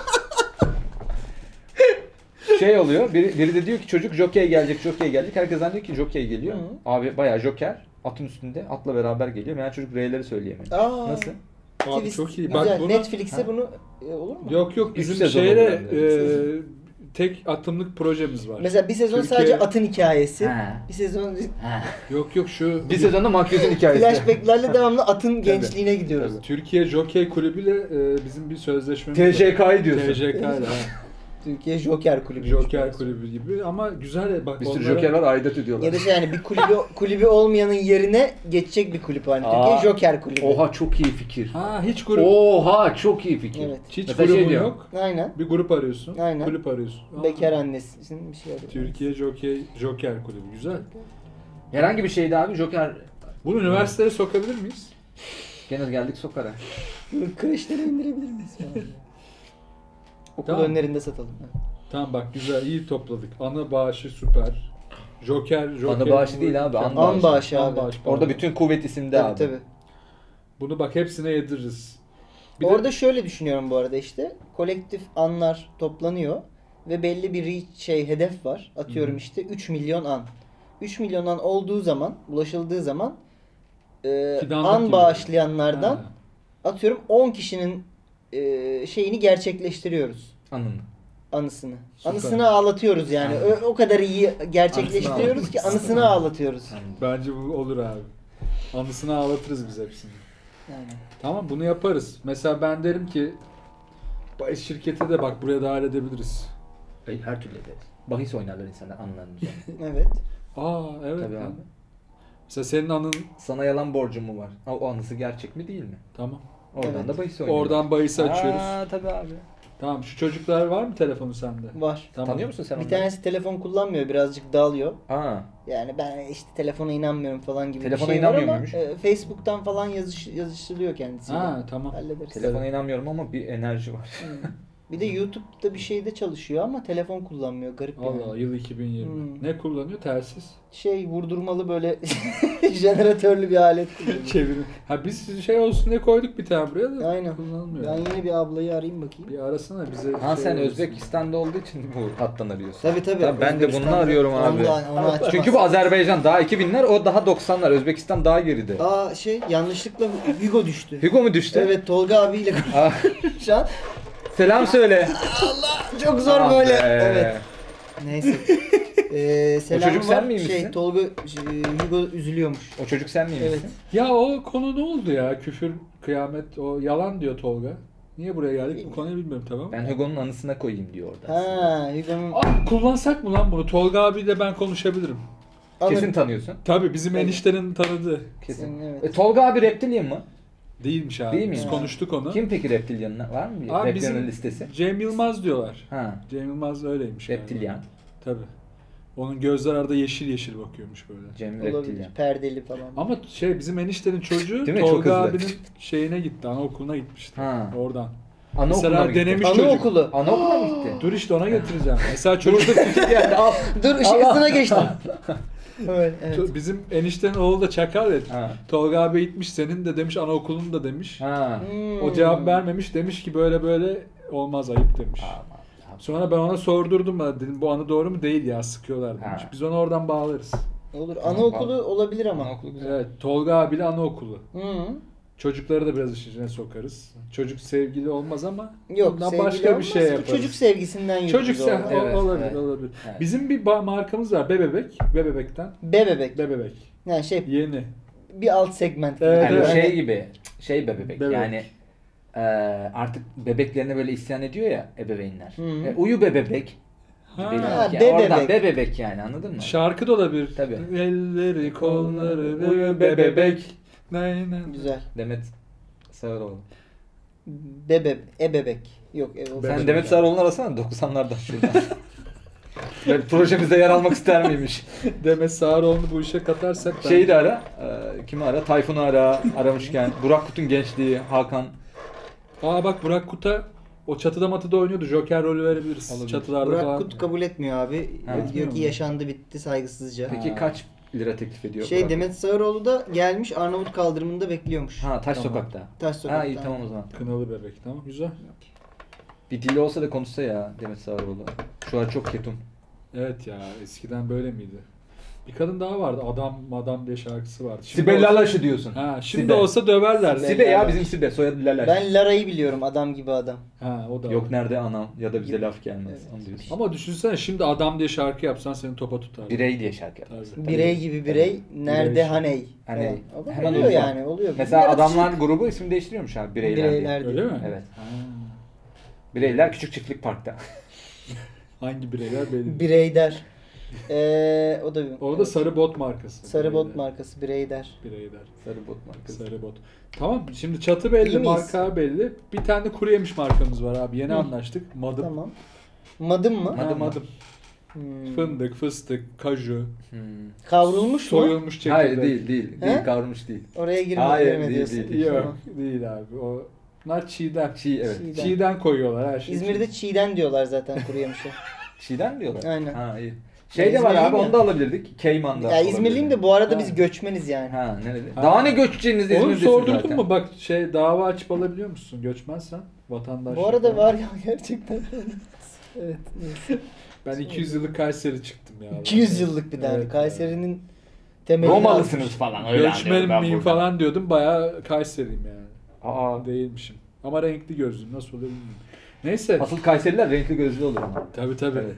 şey oluyor. Biri de diyor ki çocuk jokey gelecek, jokey gelecek. Herkes zannediyor ki jokey geliyor. Hı. Abi bayağı joker. Atın üstünde. Atla beraber geliyor. Meğer çocuk R'leri söyleyemedi. Aa, Nasıl? Abi twist. çok iyi. Güzel. Bak bunu Netflix'e Ha. bunu olur mu? yok Üç bizim sezon şeyle oldu herhalde. tek atımlık projemiz var. Mesela bir sezon Türkiye- sadece atın hikayesi. Ha. Bir sezon Ha. Yok şu Bir sezonda Makyöz'ün hikayesi. flashback'lerle devamlı atın gençliğine gidiyoruz. Türkiye Jockey Kulübü'yle bizim bir sözleşmemiz var. TJK'yı diyorsun. TJK'yla. ha. Türkiye Joker Kulübü. Joker Kulübü gibi ama güzel bak Bir sürü onlara- joker var aidat ödüyorlar. Ya da şey yani bir kulübü olmayanın yerine geçecek bir kulüp hani. Aa. Türkiye Joker Kulübü. Oha çok iyi fikir. Ha hiç grup Oha çok iyi fikir. Evet. hiç Mesela grubun şey diyor. yok. Aynen. Bir grup arıyorsun. Aynen. Kulüp arıyorsun. Aa, Bekar annesinin bir şey arıyor. Türkiye Joker Kulübü güzel. Herhangi bir şeydi abi joker. Bunu üniversiteye sokabilir miyiz? Gene geldik sokara. Kreşlere indirebilir miyiz? Okul Tamam. önlerinde satalım. Tamam bak güzel iyi topladık. Ana bağışı süper. Joker. Ana bağışı değil abi, an An bağışı. bağışı abi. Orada bütün kuvvet isimde Tabii abi. tabii. Bunu bak hepsine yediririz. Bir Orada de, şöyle düşünüyorum bu arada işte. Kolektif anlar toplanıyor ve belli bir hedef var. Atıyorum Hı hı. işte 3 milyon an. 3 milyon an olduğu zaman, ulaşıldığı zaman Fidanlık an gibi. bağışlayanlardan Ha. atıyorum 10 kişinin şeyini gerçekleştiriyoruz. Anladın. Anısını. Süper. Anısını ağlatıyoruz yani. Anladım. O kadar iyi gerçekleştiriyoruz ki anısını ağlatıyoruz. Bence bu olur abi. Anısını ağlatırız biz hepsini. Yani. Tamam bunu yaparız. Mesela ben derim ki bahis şirketi de bak buraya dahil edebiliriz. Her türlü ederiz. Bahis oynarlar insanlar anılarının üzerine. Evet. Aa evet. Tabii lan. abi. Mesela senin anın Sana yalan borcum mu var? Ha, o anısı gerçek mi değil mi? tamam. Oradan Evet. da bahis oynuyoruz. Oradan bahisi açıyoruz. Aa, tabii abi. Tamam şu çocuklar var mı telefonu sende? Var. Tamam. Tanıyor musun sen Bir onları? tanesi telefon kullanmıyor, birazcık dağılıyor. Aa. Yani ben işte telefona inanmıyorum falan gibi Telefona bir şey var inanmıyor ama muymuş? Facebook'tan falan yazışılıyor kendisiyle. Ha tamam. Hallederiz. Telefona inanmıyorum ama bir enerji var. Hmm. Bir de YouTube'da bir şeyde çalışıyor ama telefon kullanmıyor. Garip yani. Allah yıl 2020. Hmm. Ne kullanıyor? Telsiz. Şey vurdurmalı böyle jeneratörlü bir alet kullanıyor. Çevirin. Ha biz şey olsun diye koyduk bir tane buraya da Aynen. kullanılmıyor. Ben yine bir ablayı arayayım bakayım. Bir arasana bize. Ha şey sen olsun. Özbekistan'da olduğu için bu hattan arıyorsun. Tabii tabii. Tabii, ben de bunu Özbekistan'da arıyorum abi. onu açmaz. Çünkü bu Azerbaycan daha 2000'ler, o daha 90'lar. Özbekistan daha geride. Aa yanlışlıkla Hugo düştü. Hugo mu düştü? Evet Tolga abiyle Aa, şu an selam söyle. çok zor Ah böyle. be. Evet. Neyse. Selam çocuk sen miymişsin? Tolga Hugo üzülüyormuş. O çocuk sen miymişsin? Evet. Ya o konu ne oldu ya? Küfür, kıyamet, o yalan diyor Tolga. Niye buraya geldik? Bu konuyu bilmiyorum tamam. Ben Hugo'nun anısına koyayım diyor orada. aslında. Ha Hugo'nun Aa, kullansak mı lan bunu? Tolga abiyle ben konuşabilirim. Kesin tanıyorsun. Tabii bizim Evet. eniştenin tanıdığı. Kesin. Evet. Tolga abi reptilian mı? Değilmiş abi. Değil mi Biz ya? konuştuk onu. Kim peki reptilianlar? Var mı bir Abi reptilianın bizim listesi? Cem Yılmaz diyorlar. Ha. Cem Yılmaz öyleymiş. galiba. Reptilian. Tabii. Onun gözler arada yeşil yeşil bakıyormuş böyle. Cem olabilir. reptilian. Perdeli falan. Ama şey bizim eniştenin çocuğu Değil mi? Çok Tolga hızlı. abinin şeyine gitti. Anaokuluna gitmişti. Ha. Oradan. Anaokuluna Mesela mı gitti? denemiş çocuk. Anaokulu. Anaokuluna mı gitti? Dur işte ona getireceğim. Mesela çocuk Yani al. Dur hızına geçtim. Evet. bizim eniştenin oğlu da çakal ya. Ha. Tolga abi gitmiş senin de demiş anaokulunu da demiş. Ha. O cevap vermemiş demiş ki böyle böyle olmaz ayıp demiş. Aman. Sonra ben ona sordurdum dedim bu anı doğru mu değil ya sıkıyorlar demiş. Ha. Biz onu oradan bağlarız. Olur. Anaokulu olabilir ama. Anaokulu güzel. Evet Tolga abiyle anaokulu. Hı. Çocukları da biraz işin içine sokarız. Çocuk sevgili olmaz ama Yok bundan sevgili başka olmaz. bir şey yaparız. Çocuk sevgisinden yürütürüz Çocuk orada. Evet, olabilir evet. olabilir. Evet. Bizim bir markamız var Bebebek. Bebebek'ten. Bebek. Bebebek. Yani şey Yeni. bir alt segment gibi. Evet, Yani evet. şey gibi. Şey bebek. Bebek. Yani artık bebeklerine böyle isyan ediyor ya ebeveynler. Hı. Uyu bebek. Ha. Gibi Ha, yani. bebek. Oradan bebek yani anladın mı? Şarkı da olabilir. Tabii. Elleri kolları Uyu bebek. Ne ne. Güzel. Demet Sağıroğlu. Ebebek. Yok. Sen Bebek. Demet Sağıroğlu'nu arasana 90'lardan şuradan. Böyle projemizde yer almak ister miymiş? Demet Sağaroğlu'nu bu işe katarsak ben... Şeyi de ara. Kimi ara? Tayfun'u ara. Aramışken. Burak Kut'un gençliği. Hakan. Aa bak Burak Kut'a o çatıda matıda oynuyordu. Joker rolü verebiliriz. Olabilir. Çatılarda Burak falan. Kut kabul etmiyor abi. Ha. Diyor Etmiyor ki mu? yaşandı bitti saygısızca. Peki Ha. kaç lira teklif ediyor? Şey Burak? Demet Sağaroğlu da gelmiş Arnavut kaldırımında bekliyormuş. Ha Taş Tamam. Sokak'ta. Taş sokakta. Ha iyi tamam o zaman. Kınalı bebek tamam güzel. Bir dili olsa da konuşsa ya Demet Sağaroğlu. Şu an çok ketum. Evet ya, eskiden böyle miydi? Bir kadın daha vardı. Adam Madam diye şarkısı vardı. Sibel olsa- Lalaş'ı diyorsun. Ha, şimdi Sibe. olsa döverler. Sibe. Sibe ya bizim Sibe. Soyadı Lalaş. Ben Lara'yı biliyorum, adam gibi adam. Ha, o da Yok var. nerede anam ya da bize laf gelmez. Evet. Onu diyorsun. Ama düşünsene şimdi adam diye şarkı yapsan seni topa tutar. Birey diye şarkı yapar. Tabii. Birey gibi birey, nerede Birey. haney? Haney. falan. O da Hemen oluyor oluyor. yani, oluyor. Mesela Yaratıcılık. adamlar grubu isim değiştiriyormuş abi. Bireyler, Bireyler diye. Öyle mi? Evet. Ha. Bireyler Küçük Çiftlik Park'ta. Hangi bireyler belli. Bireyder. O da bir. Orada evet. sarı bot markası. Sarı bot Bireyler. markası Bireyder. Bireyler. Sarı bot markası. Sarı bot. Tamam, şimdi çatı belli, İyi miyiz? marka belli. Bir tane de kuru yemiş markamız var abi. Yeni Hı. anlaştık. Madım. Tamam. Madım mı? Madım mı? Madım. Hmm. Fındık, fıstık, kaju, Hmm. Kavrulmuş mu? soyulmuş çekirdek. Hayır değil. He? Değil kavrulmuş değil. Oraya Hayır, girme değil, diyorsun. değil. Yok, Tamam. değil abi. Onlar çiğdem. Çiğ evet. Çiğ. Çiğden koyuyorlar her şeyi. İzmir'de çiğden diyorlar zaten kuru yemişe. Çiğden mi diyorlar? Aynen. Ha iyi. Şey de var İzmirliyim abi ya. onu da alabilirdik. Cayman'da. Ya İzmirliyim de bu arada Ha. biz göçmeniz yani. Ha nerede? Ha. Daha ne göçeceğiniz Onu İzmir'desiniz sordurdun zaten. mu? Bak dava açıp alabiliyor musun göçmensen? Vatandaş. Bu arada var ya gerçekten. Evet. neyse. Ben 200 yıllık Kayseri çıktım ya. 200 yıllık bir tane. Evet Kayseri'nin temelini Romalısınız atmış. falan öyle Göçmen anlıyorum ben miyim buradan. falan diyordum. Bayağı Kayseriyim yani. Aa, Değilmişim. Ama renkli gözlüyüm. Nasıl oluyor bilmiyorum. Neyse. asıl Kayseriler renkli gözlü olur ama. Tabii. Evet.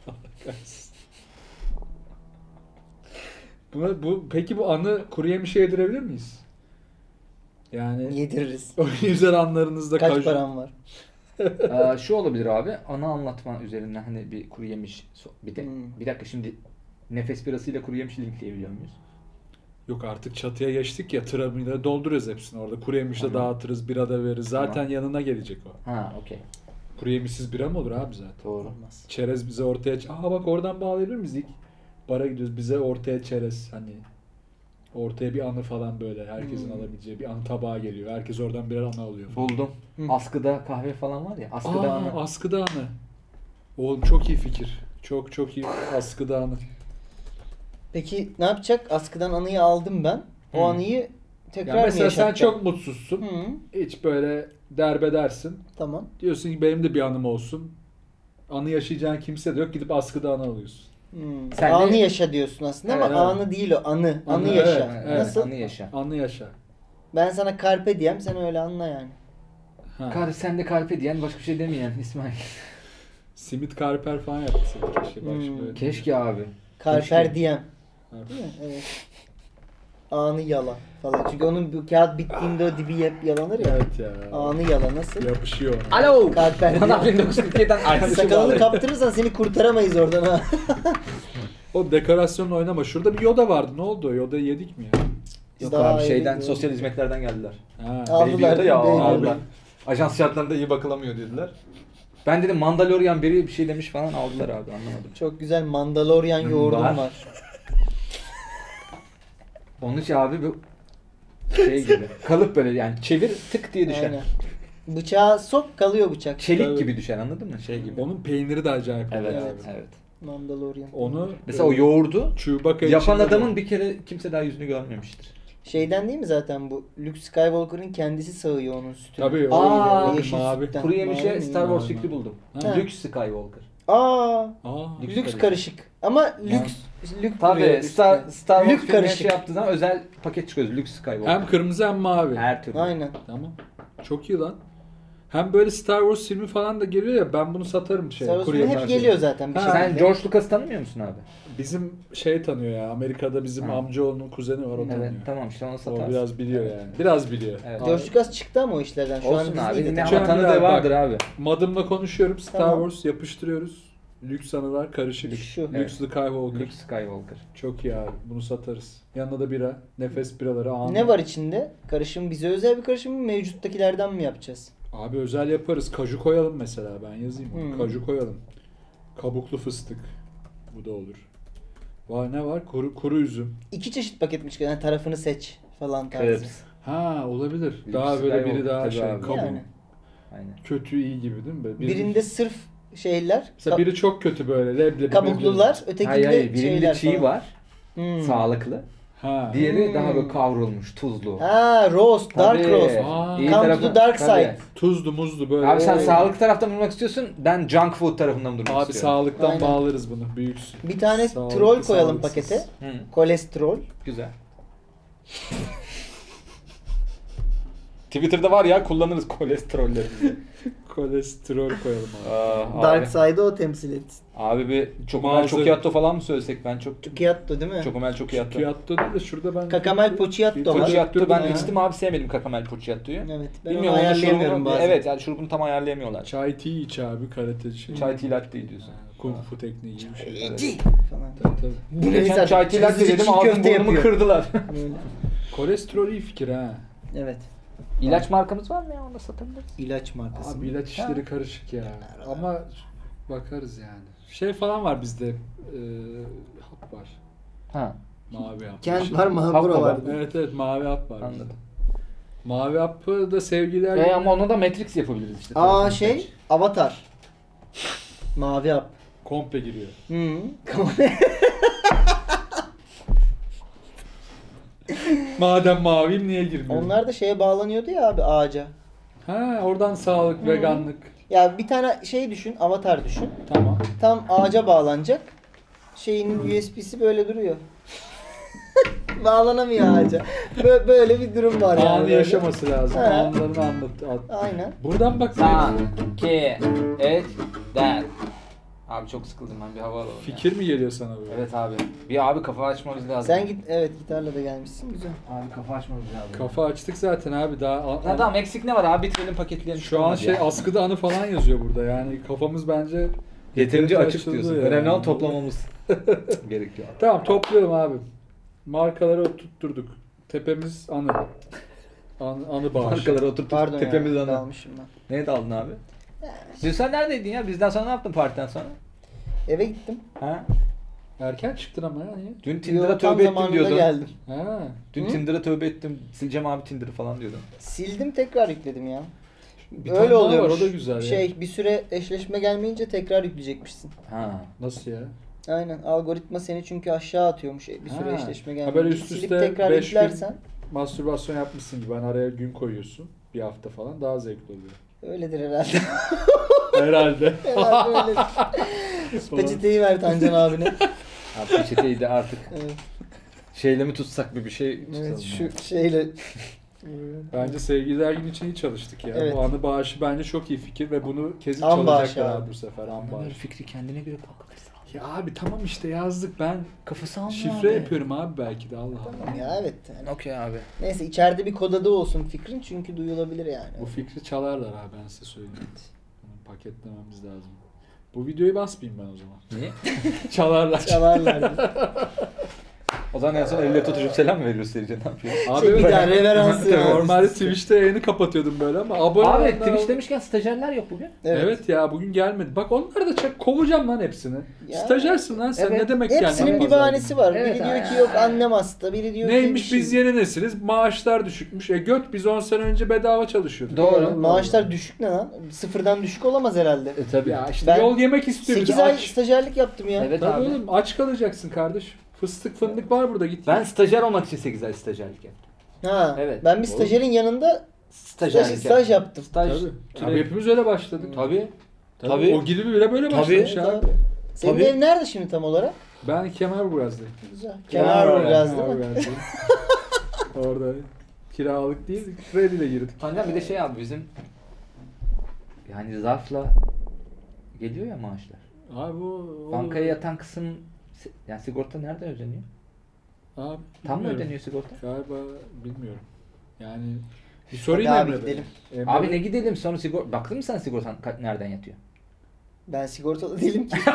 Peki bu anı kuru yemişe yedirebilir miyiz? Yani Yediririz. o güzel anlarınızda Kaç kaju. param var? Şu olabilir abi. Ana anlatma üzerinden hani bir kuru yemiş bir de Hmm. bir dakika şimdi nefes birasıyla kuru yemiş linkleyebiliyor muyuz? Yok artık çatıya geçtik ya, tıramıyla dolduruyoruz hepsini orada. Kuru yemişle Tamam. dağıtırız, bira da veririz. Zaten Tamam. yanına gelecek o. Ha okey. Kuru yemişsiz bira mı olur abi zaten? Doğru. Olmaz. Çerez bize ortaya... Aha bak oradan bağlayabilir miyiz ilk? Bara gidiyoruz, bize ortaya çerez hani. Ortaya bir anı falan böyle. Herkesin alabileceği bir anı tabağı geliyor. Herkes oradan birer anı alıyor falan. Buldum. Hı. Askıda kahve falan var ya. Askıda ana. Askıda anı. Oğlum çok iyi fikir. Çok iyi askıda anı. Peki ne yapacak? Askıdan anıyı aldım ben. O Hı. anıyı tekrar Ya mı mesela sen yaşatacağım? çok mutsuzsun. Hı, Hiç böyle derbedersin. tamam. Diyorsun ki benim de bir anım olsun. Anı yaşayacağın kimse de yok. Gidip askıda anı alıyorsun. Sen de- Anı yaşa diyorsun aslında Evet, ama evet. anı değil o. Anı. Anı Anı, yaşa. evet, evet. Nasıl? Anı yaşa. Anı yaşa. Ben sana carpe diem, sen öyle anla yani. Ha. Sen de carpe diyen başka bir şey demeyen İsmail. Simit karper falan yapsın. Keşke bak şimdi böyle. Keşke abi. Carper Keşke. diem. Ha. Değil mi? Evet. Anı yala falan. Çünkü onun bu kağıt bittiğinde o dibi hep yalanır ya. Evet ya. Anı yala nasıl? Yapışıyor ona. Alo. Carper Bana diem. 1947'den arkadaşım Sakalını bağlı. kaptırırsan seni kurtaramayız oradan ha. O dekorasyonla oynama. Şurada bir Yoda vardı. Ne oldu? Yoda'yı yedik mi ya? Yok Daha abi şeyden iyi, sosyal hizmetlerden geldiler. Ha. Aldılar, Baby Yoda ya Baby aldılar. Yoda. Ajans şartlarında iyi bakılamıyor dediler. Ben dedim Mandalorian biri bir şey demiş falan aldılar abi anlamadım. Çok güzel Mandalorian yoğurdum Var. var. Onun için abi bu şey gibi kalıp böyle yani çevir tık diye düşer. Aynen. Bıçağı sok kalıyor bıçak. Çelik Tabii. gibi düşer anladın mı? Şey gibi. Onun peyniri de acayip. Evet, oluyor evet, abi. evet. Mandalorian. Onu Mesela o yoğurdu Chewbacca yapan içinde adamın de- bir kere kimse daha yüzünü görmemiştir. Şeyden değil mi zaten bu? Luke Skywalker'ın kendisi sağıyor onun sütünü. Tabii o Aa, yeşil mavi. sütten. Kuru yemişe Mavi Star mi? Wars Mavi. fikri buldum. Ha. Luke Skywalker. Aa, Aa. lüks karışık. Ama lüks. Lüks Tabii duruyor Star üstüne. Wars Luke filmine karışık. şey yaptığı zaman özel paket çıkıyor. Luke Skywalker. Hem kırmızı hem mavi. Her türlü. Aynen. Tamam. Çok iyi lan. Hem böyle Star Wars filmi falan da geliyor ya, ben bunu satarım Star Wars kuru filmi yemiş. hep geliyor zaten bir Ha, şekilde. Sen George Lucas'ı tanımıyor musun abi? Bizim şey tanıyor ya, Amerika'da bizim Ha. amcaoğlunun kuzeni var, o Evet tanıyor. tamam işte onu O satarsın. biraz biliyor yani. Biraz biliyor. Evet. George Lucas çıktı ama o işlerden. Şu Olsun an abi. Disney'de Ne tam. Şu an ama tanıdığı biraz bak. vardır abi. Madım'la konuşuyorum. Star Tamam. Wars yapıştırıyoruz. Lüks anılar karışık. Lüks şu. Lüks Skywalker. Luke Skywalker. Çok iyi abi. Bunu satarız. Yanına da bira. Nefes biraları anı. Ne var içinde? Karışım bize özel bir karışım mı? Mevcuttakilerden mi yapacağız? Abi özel yaparız. Kaju koyalım mesela. Ben yazayım onu. Hmm. Kaju koyalım. Kabuklu fıstık. Bu da olur. Var ne var? Kuru üzüm. 2 çeşit paketmiş. Yani tarafını seç falan tarzı. Krebs. Ha olabilir. Lüks Daha böyle biri Skywalker daha tabii şey. abi. Kabuk. Yani. Aynen. Kötü iyi gibi değil mi? Böyle Birinde sırf şeyler, mesela biri çok kötü böyle. Leblebi. kabuklular, Hayır ötekinde hayır. Birinde şeyler çiğ falan. var. Hmm. Sağlıklı. Ha. Diğeri daha böyle kavrulmuş, tuzlu. Ha, roast, dark Tabii. roast. Aa. İyi Come tarafı- to the dark tabii. side. Tuzlu muzlu böyle. Abi sen Oo. sağlıklı taraftan durmak istiyorsun, ben junk food tarafından durmak Abi istiyorum. sağlıktan Aynen. bağlarız bunu. Büyüksün. Bir tane Sağlıklı, troll koyalım sağlıksız. pakete. Hı, Kolesterol. güzel. Twitter'da var ya, kullanırız kolesterollerimizi. Kolesterol koyalım abi. Dark side'ı o temsil etsin. Abi bir Chocomel Mağaza- Chokiatto falan mı söylesek? Ben çok Çukiatto değil mi? Chocomel Chokiatto. Pucciatto değil de şurada ben... Kakamel Pucciatto var. Pucciatto ben Ya. içtim abi, sevmedim Kakamel Pucciatto'yu. Evet, ben onu Bilmiyorum, onun ayarlayamıyorum şurubunu- bazen. Evet, yani şurubunu tam ayarlayamıyorlar. Çay tea iç abi karate şey. Çay tea latte diyorsun. Kung fu tekniği gibi bir şey. Evet. Eci falan. Tabii, tabii. Bu Geçen neyse, çay tea latte çizgi dedim, çiğ ağzım köfte burnumu yapıyor. kırdılar. Böyle. Kolesterol iyi fikir ha. Evet. İlaç markamız var mı ya, onu da satabiliriz? İlaç markası. Abi ilaç işleri karışık ya. Ama bakarız yani. Şey falan var bizde. Hap var. Ha, Mavi hap. Kent var, Marlboro Haklı var. Evet evet mavi hap var. bizde. anladım. Mavi hapı da sevgiler... Ama onu da Matrix yapabiliriz işte. Aa şey, Avatar. Mavi hap. Komple giriyor. Hı. Madem maviyim niye girmiyor? Onlar da şeye bağlanıyordu ya abi, ağaca. Ha oradan sağlık, veganlık. Ya bir tane şey düşün, Avatar düşün. Tamam. Tam ağaca bağlanacak. Şeyinin USB'si böyle duruyor. Bağlanamıyor ağaca. Böyle bir durum var yani. Anı böyle. yaşaması lazım. Ha. Anılarını anlat. Aynen. Buradan bak. Ki, et, der. Abi çok sıkıldım, ben bir hava alalım ya. Fikir mi geliyor sana böyle? Evet abi. Bir abi kafa açmamız lazım. Sen git, evet gitarla da gelmişsin, güzel. Abi kafa açmamız lazım. Kafa açtık zaten abi daha. Ya tamam, eksik ne var abi, bitirelim, paketleyelim. Şu an Olmadı şey ya. askıda anı falan yazıyor burada yani kafamız bence Yeterince açık açıldı diyorsun. yani. Önemli olan toplamamız gerekiyor. Tamam toplayalım abi. Markaları oturtturduk. Tepemiz anı. Anı bağışı. Markaları oturtup Pardon tepemiz ya, ana. dalmışım ben. Neye daldın abi? Dün sen neredeydin ya? Bizden sonra ne yaptın partiden sonra? Eve gittim. Ha? Erken çıktın ama ya niye? Dün Tinder'a Yo, tam tövbe ettim zamanında diyordun. geldim. Ha. Dün Hı? Tinder'a tövbe ettim. Sileceğim abi Tinder'ı falan diyordun. Sildim, tekrar yükledim ya. Bir tane Öyle daha oluyormuş. var, o da güzel ya. Şey, bir süre eşleşme gelmeyince tekrar yükleyecekmişsin. Ha. Nasıl ya? Aynen. Algoritma seni çünkü aşağı atıyormuş bir süre Ha. eşleşme Ha, gelmeyince. böyle üst Silip üste tekrar 5 gün yüklersen mastürbasyon yapmışsın gibi. Hani araya gün koyuyorsun. Bir hafta falan daha zevkli oluyor. öyledir herhalde. Herhalde. Herhalde öyledir. Peçeteyi ver Tancan abine. Abi peçeteyi de artık Evet, şeyle mi tutsak bir şey tutalım. evet ya. şu şeyle. Bence sevgililer günü için iyi çalıştık ya. Evet. Bu anı bağışı bence çok iyi fikir ve bunu kesin An bağışı çalacaklar abi. abi bu sefer. An Bunların bağışı. fikri kendine göre kalkılır. Ya abi tamam işte yazdık ben Kafası almıyor şifre abi. yapıyorum abi belki de Allah Allah. Ya evet. Yani. Okey abi. Neyse, içeride bir kod adı olsun fikrin, çünkü duyulabilir yani. Bu fikri çalarlar abi ben size söyleyeyim. Bunu paketlememiz lazım. Bu videoyu basmayayım ben o zaman. Niye? Çalarlar. Çalarlar. O zaman en son elle tutuşup selam mı veriyoruz seyirci, ne yapıyor? Abi Şey, bir evet. daha reveransı yani. Normalde Twitch'te yayını kapatıyordum böyle ama abone Abi olanlar- Twitch demişken stajyerler yok bugün. Evet. ya bugün gelmedi. Bak onları da çek kovacağım lan hepsini. Ya. Stajyersin lan sen Evet. ne demek Hepsinin gelmedin bir pazar bahanesi günü? var. Evet, Biri diyor aynen. ki yok annem hasta, biri diyor ki Neymiş bir şey- biz yeni nesiliz maaşlar düşükmüş. Göt biz 10 sene önce bedava çalışıyorduk. Doğru. Maaşlar düşük ne lan? Sıfırdan düşük olamaz herhalde. Tabii. Ya işte Ben yol yemek istiyor bir 8 de ay aç. stajyerlik yaptım ya. Evet Tabii abi. oğlum aç kalacaksın kardeş. Fıstık fındık var burada git. Ben stajyer olmak için 8 ay stajyerlik yaptım. Ha. Evet. Ben bir stajyerin yanında Stajyerlik staj yaptım. Staj. Tabii. Abi hepimiz öyle başladık. Tabii. Tabii. Tabii. O gibi bile böyle Tabii. başlamış Evet abi. abi. Senin Tabii. ev nerede şimdi tam olarak? Ben Kemerburgaz'dayım. Güzel. Kemerburgaz değil mi? Kemerburgaz'dayım. Orada kiralık değil, kredi ile girdik. Annem bir de şey abi bizim yani zarfla geliyor ya maaşlar. Abi o Bankaya yatan kısım yani sigorta nereden ödeniyor? Abi, Tam mı bilmiyorum. ödeniyor sigorta? Galiba bilmiyorum. Yani bir sorayım Hadi abi, Emre Bey. gidelim. Emre Abi Bey. ne gidelim sonra sigorta. Baktın mı sen sigortan nereden yatıyor? Ben sigortalı değilim ki.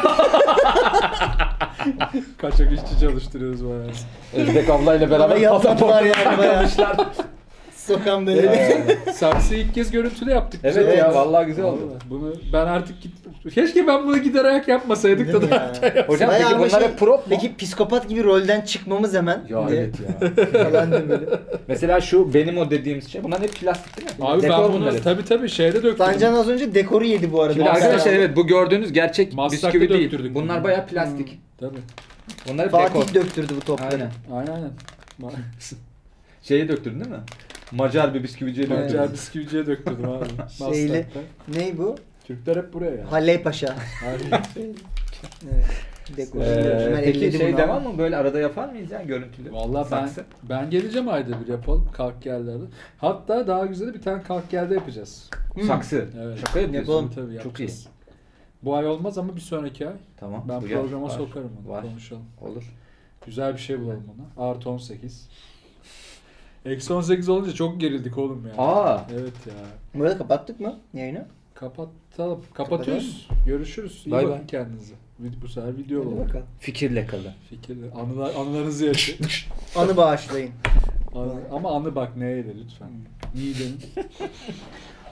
Kaçak işçi çalıştırıyoruz bayağı. Özbek ablayla Bana beraber yapmadılar yani bayağı. takılmışlar. Sokam böyle. Saksıyı ilk kez görüntülü yaptık. Evet Güzel ya oldu. vallahi güzel oldu. Vallahi. Bunu ben artık keşke ben bunu gider ayak yapmasaydık Değil da mi daha ya? erken yapsaydık. Hocam Bayağı peki ama bunlar şey- hep prop mu? Peki psikopat gibi rolden çıkmamız hemen. Ya diye. evet ya. Falan da böyle. Mesela şu benim o dediğimiz şey bunlar hep plastik değil mi? Abi Dekor ben bunlar bunu hep. tabii şeyde döktüm. Tancan az önce dekoru yedi bu arada. Şimdi arkadaşlar evet bu gördüğünüz gerçek Maslak'ta bisküvi değil. döktürdük Bunlar bunu. bayağı plastik. Tabii. Bunlar hep dekor. Fatih döktürdü bu topları. Aynen. Aynen. Şeye döktürdün değil mi? Macar bir bisküviciye Evet. döktürdün. Macar bisküviciye döktürdüm abi. Şeyli. Maslak'ta. Ney bu? Türkler hep buraya ya. Halley Paşa. Aynen. Evet. Dekorasyon. Peki şey devam mı? Böyle arada yapar mıyız ya görüntülü? Vallahi Saksı. ben geleceğim ayda bir yapalım kalk yerlerde. Hatta daha güzeli bir tane kalk yerde yapacağız. Saksı. Evet. Şaka yapıyorsun. Yapalım. Tabii Çok iyi. yapacağız. Bu ay olmaz ama bir sonraki ay. Tamam. Ben uyar. programa Var. sokarım onu. Var. Konuşalım. Olur. Güzel bir şey bulalım ona. Artı 18. Eksi 18 olunca çok gerildik oğlum ya. Aa. Evet ya. Bu arada kapattık mı yayını? Kapatalım. Kapatıyoruz. Görüşürüz. İyi Bay bakın bay. kendinize. Bu sefer video Hadi olur. bakalım. Fikirle kalın. Fikirli. Anılarınızı yaşayın. Anı bağışlayın. Ama anı bak neye de lütfen. Niğde'nin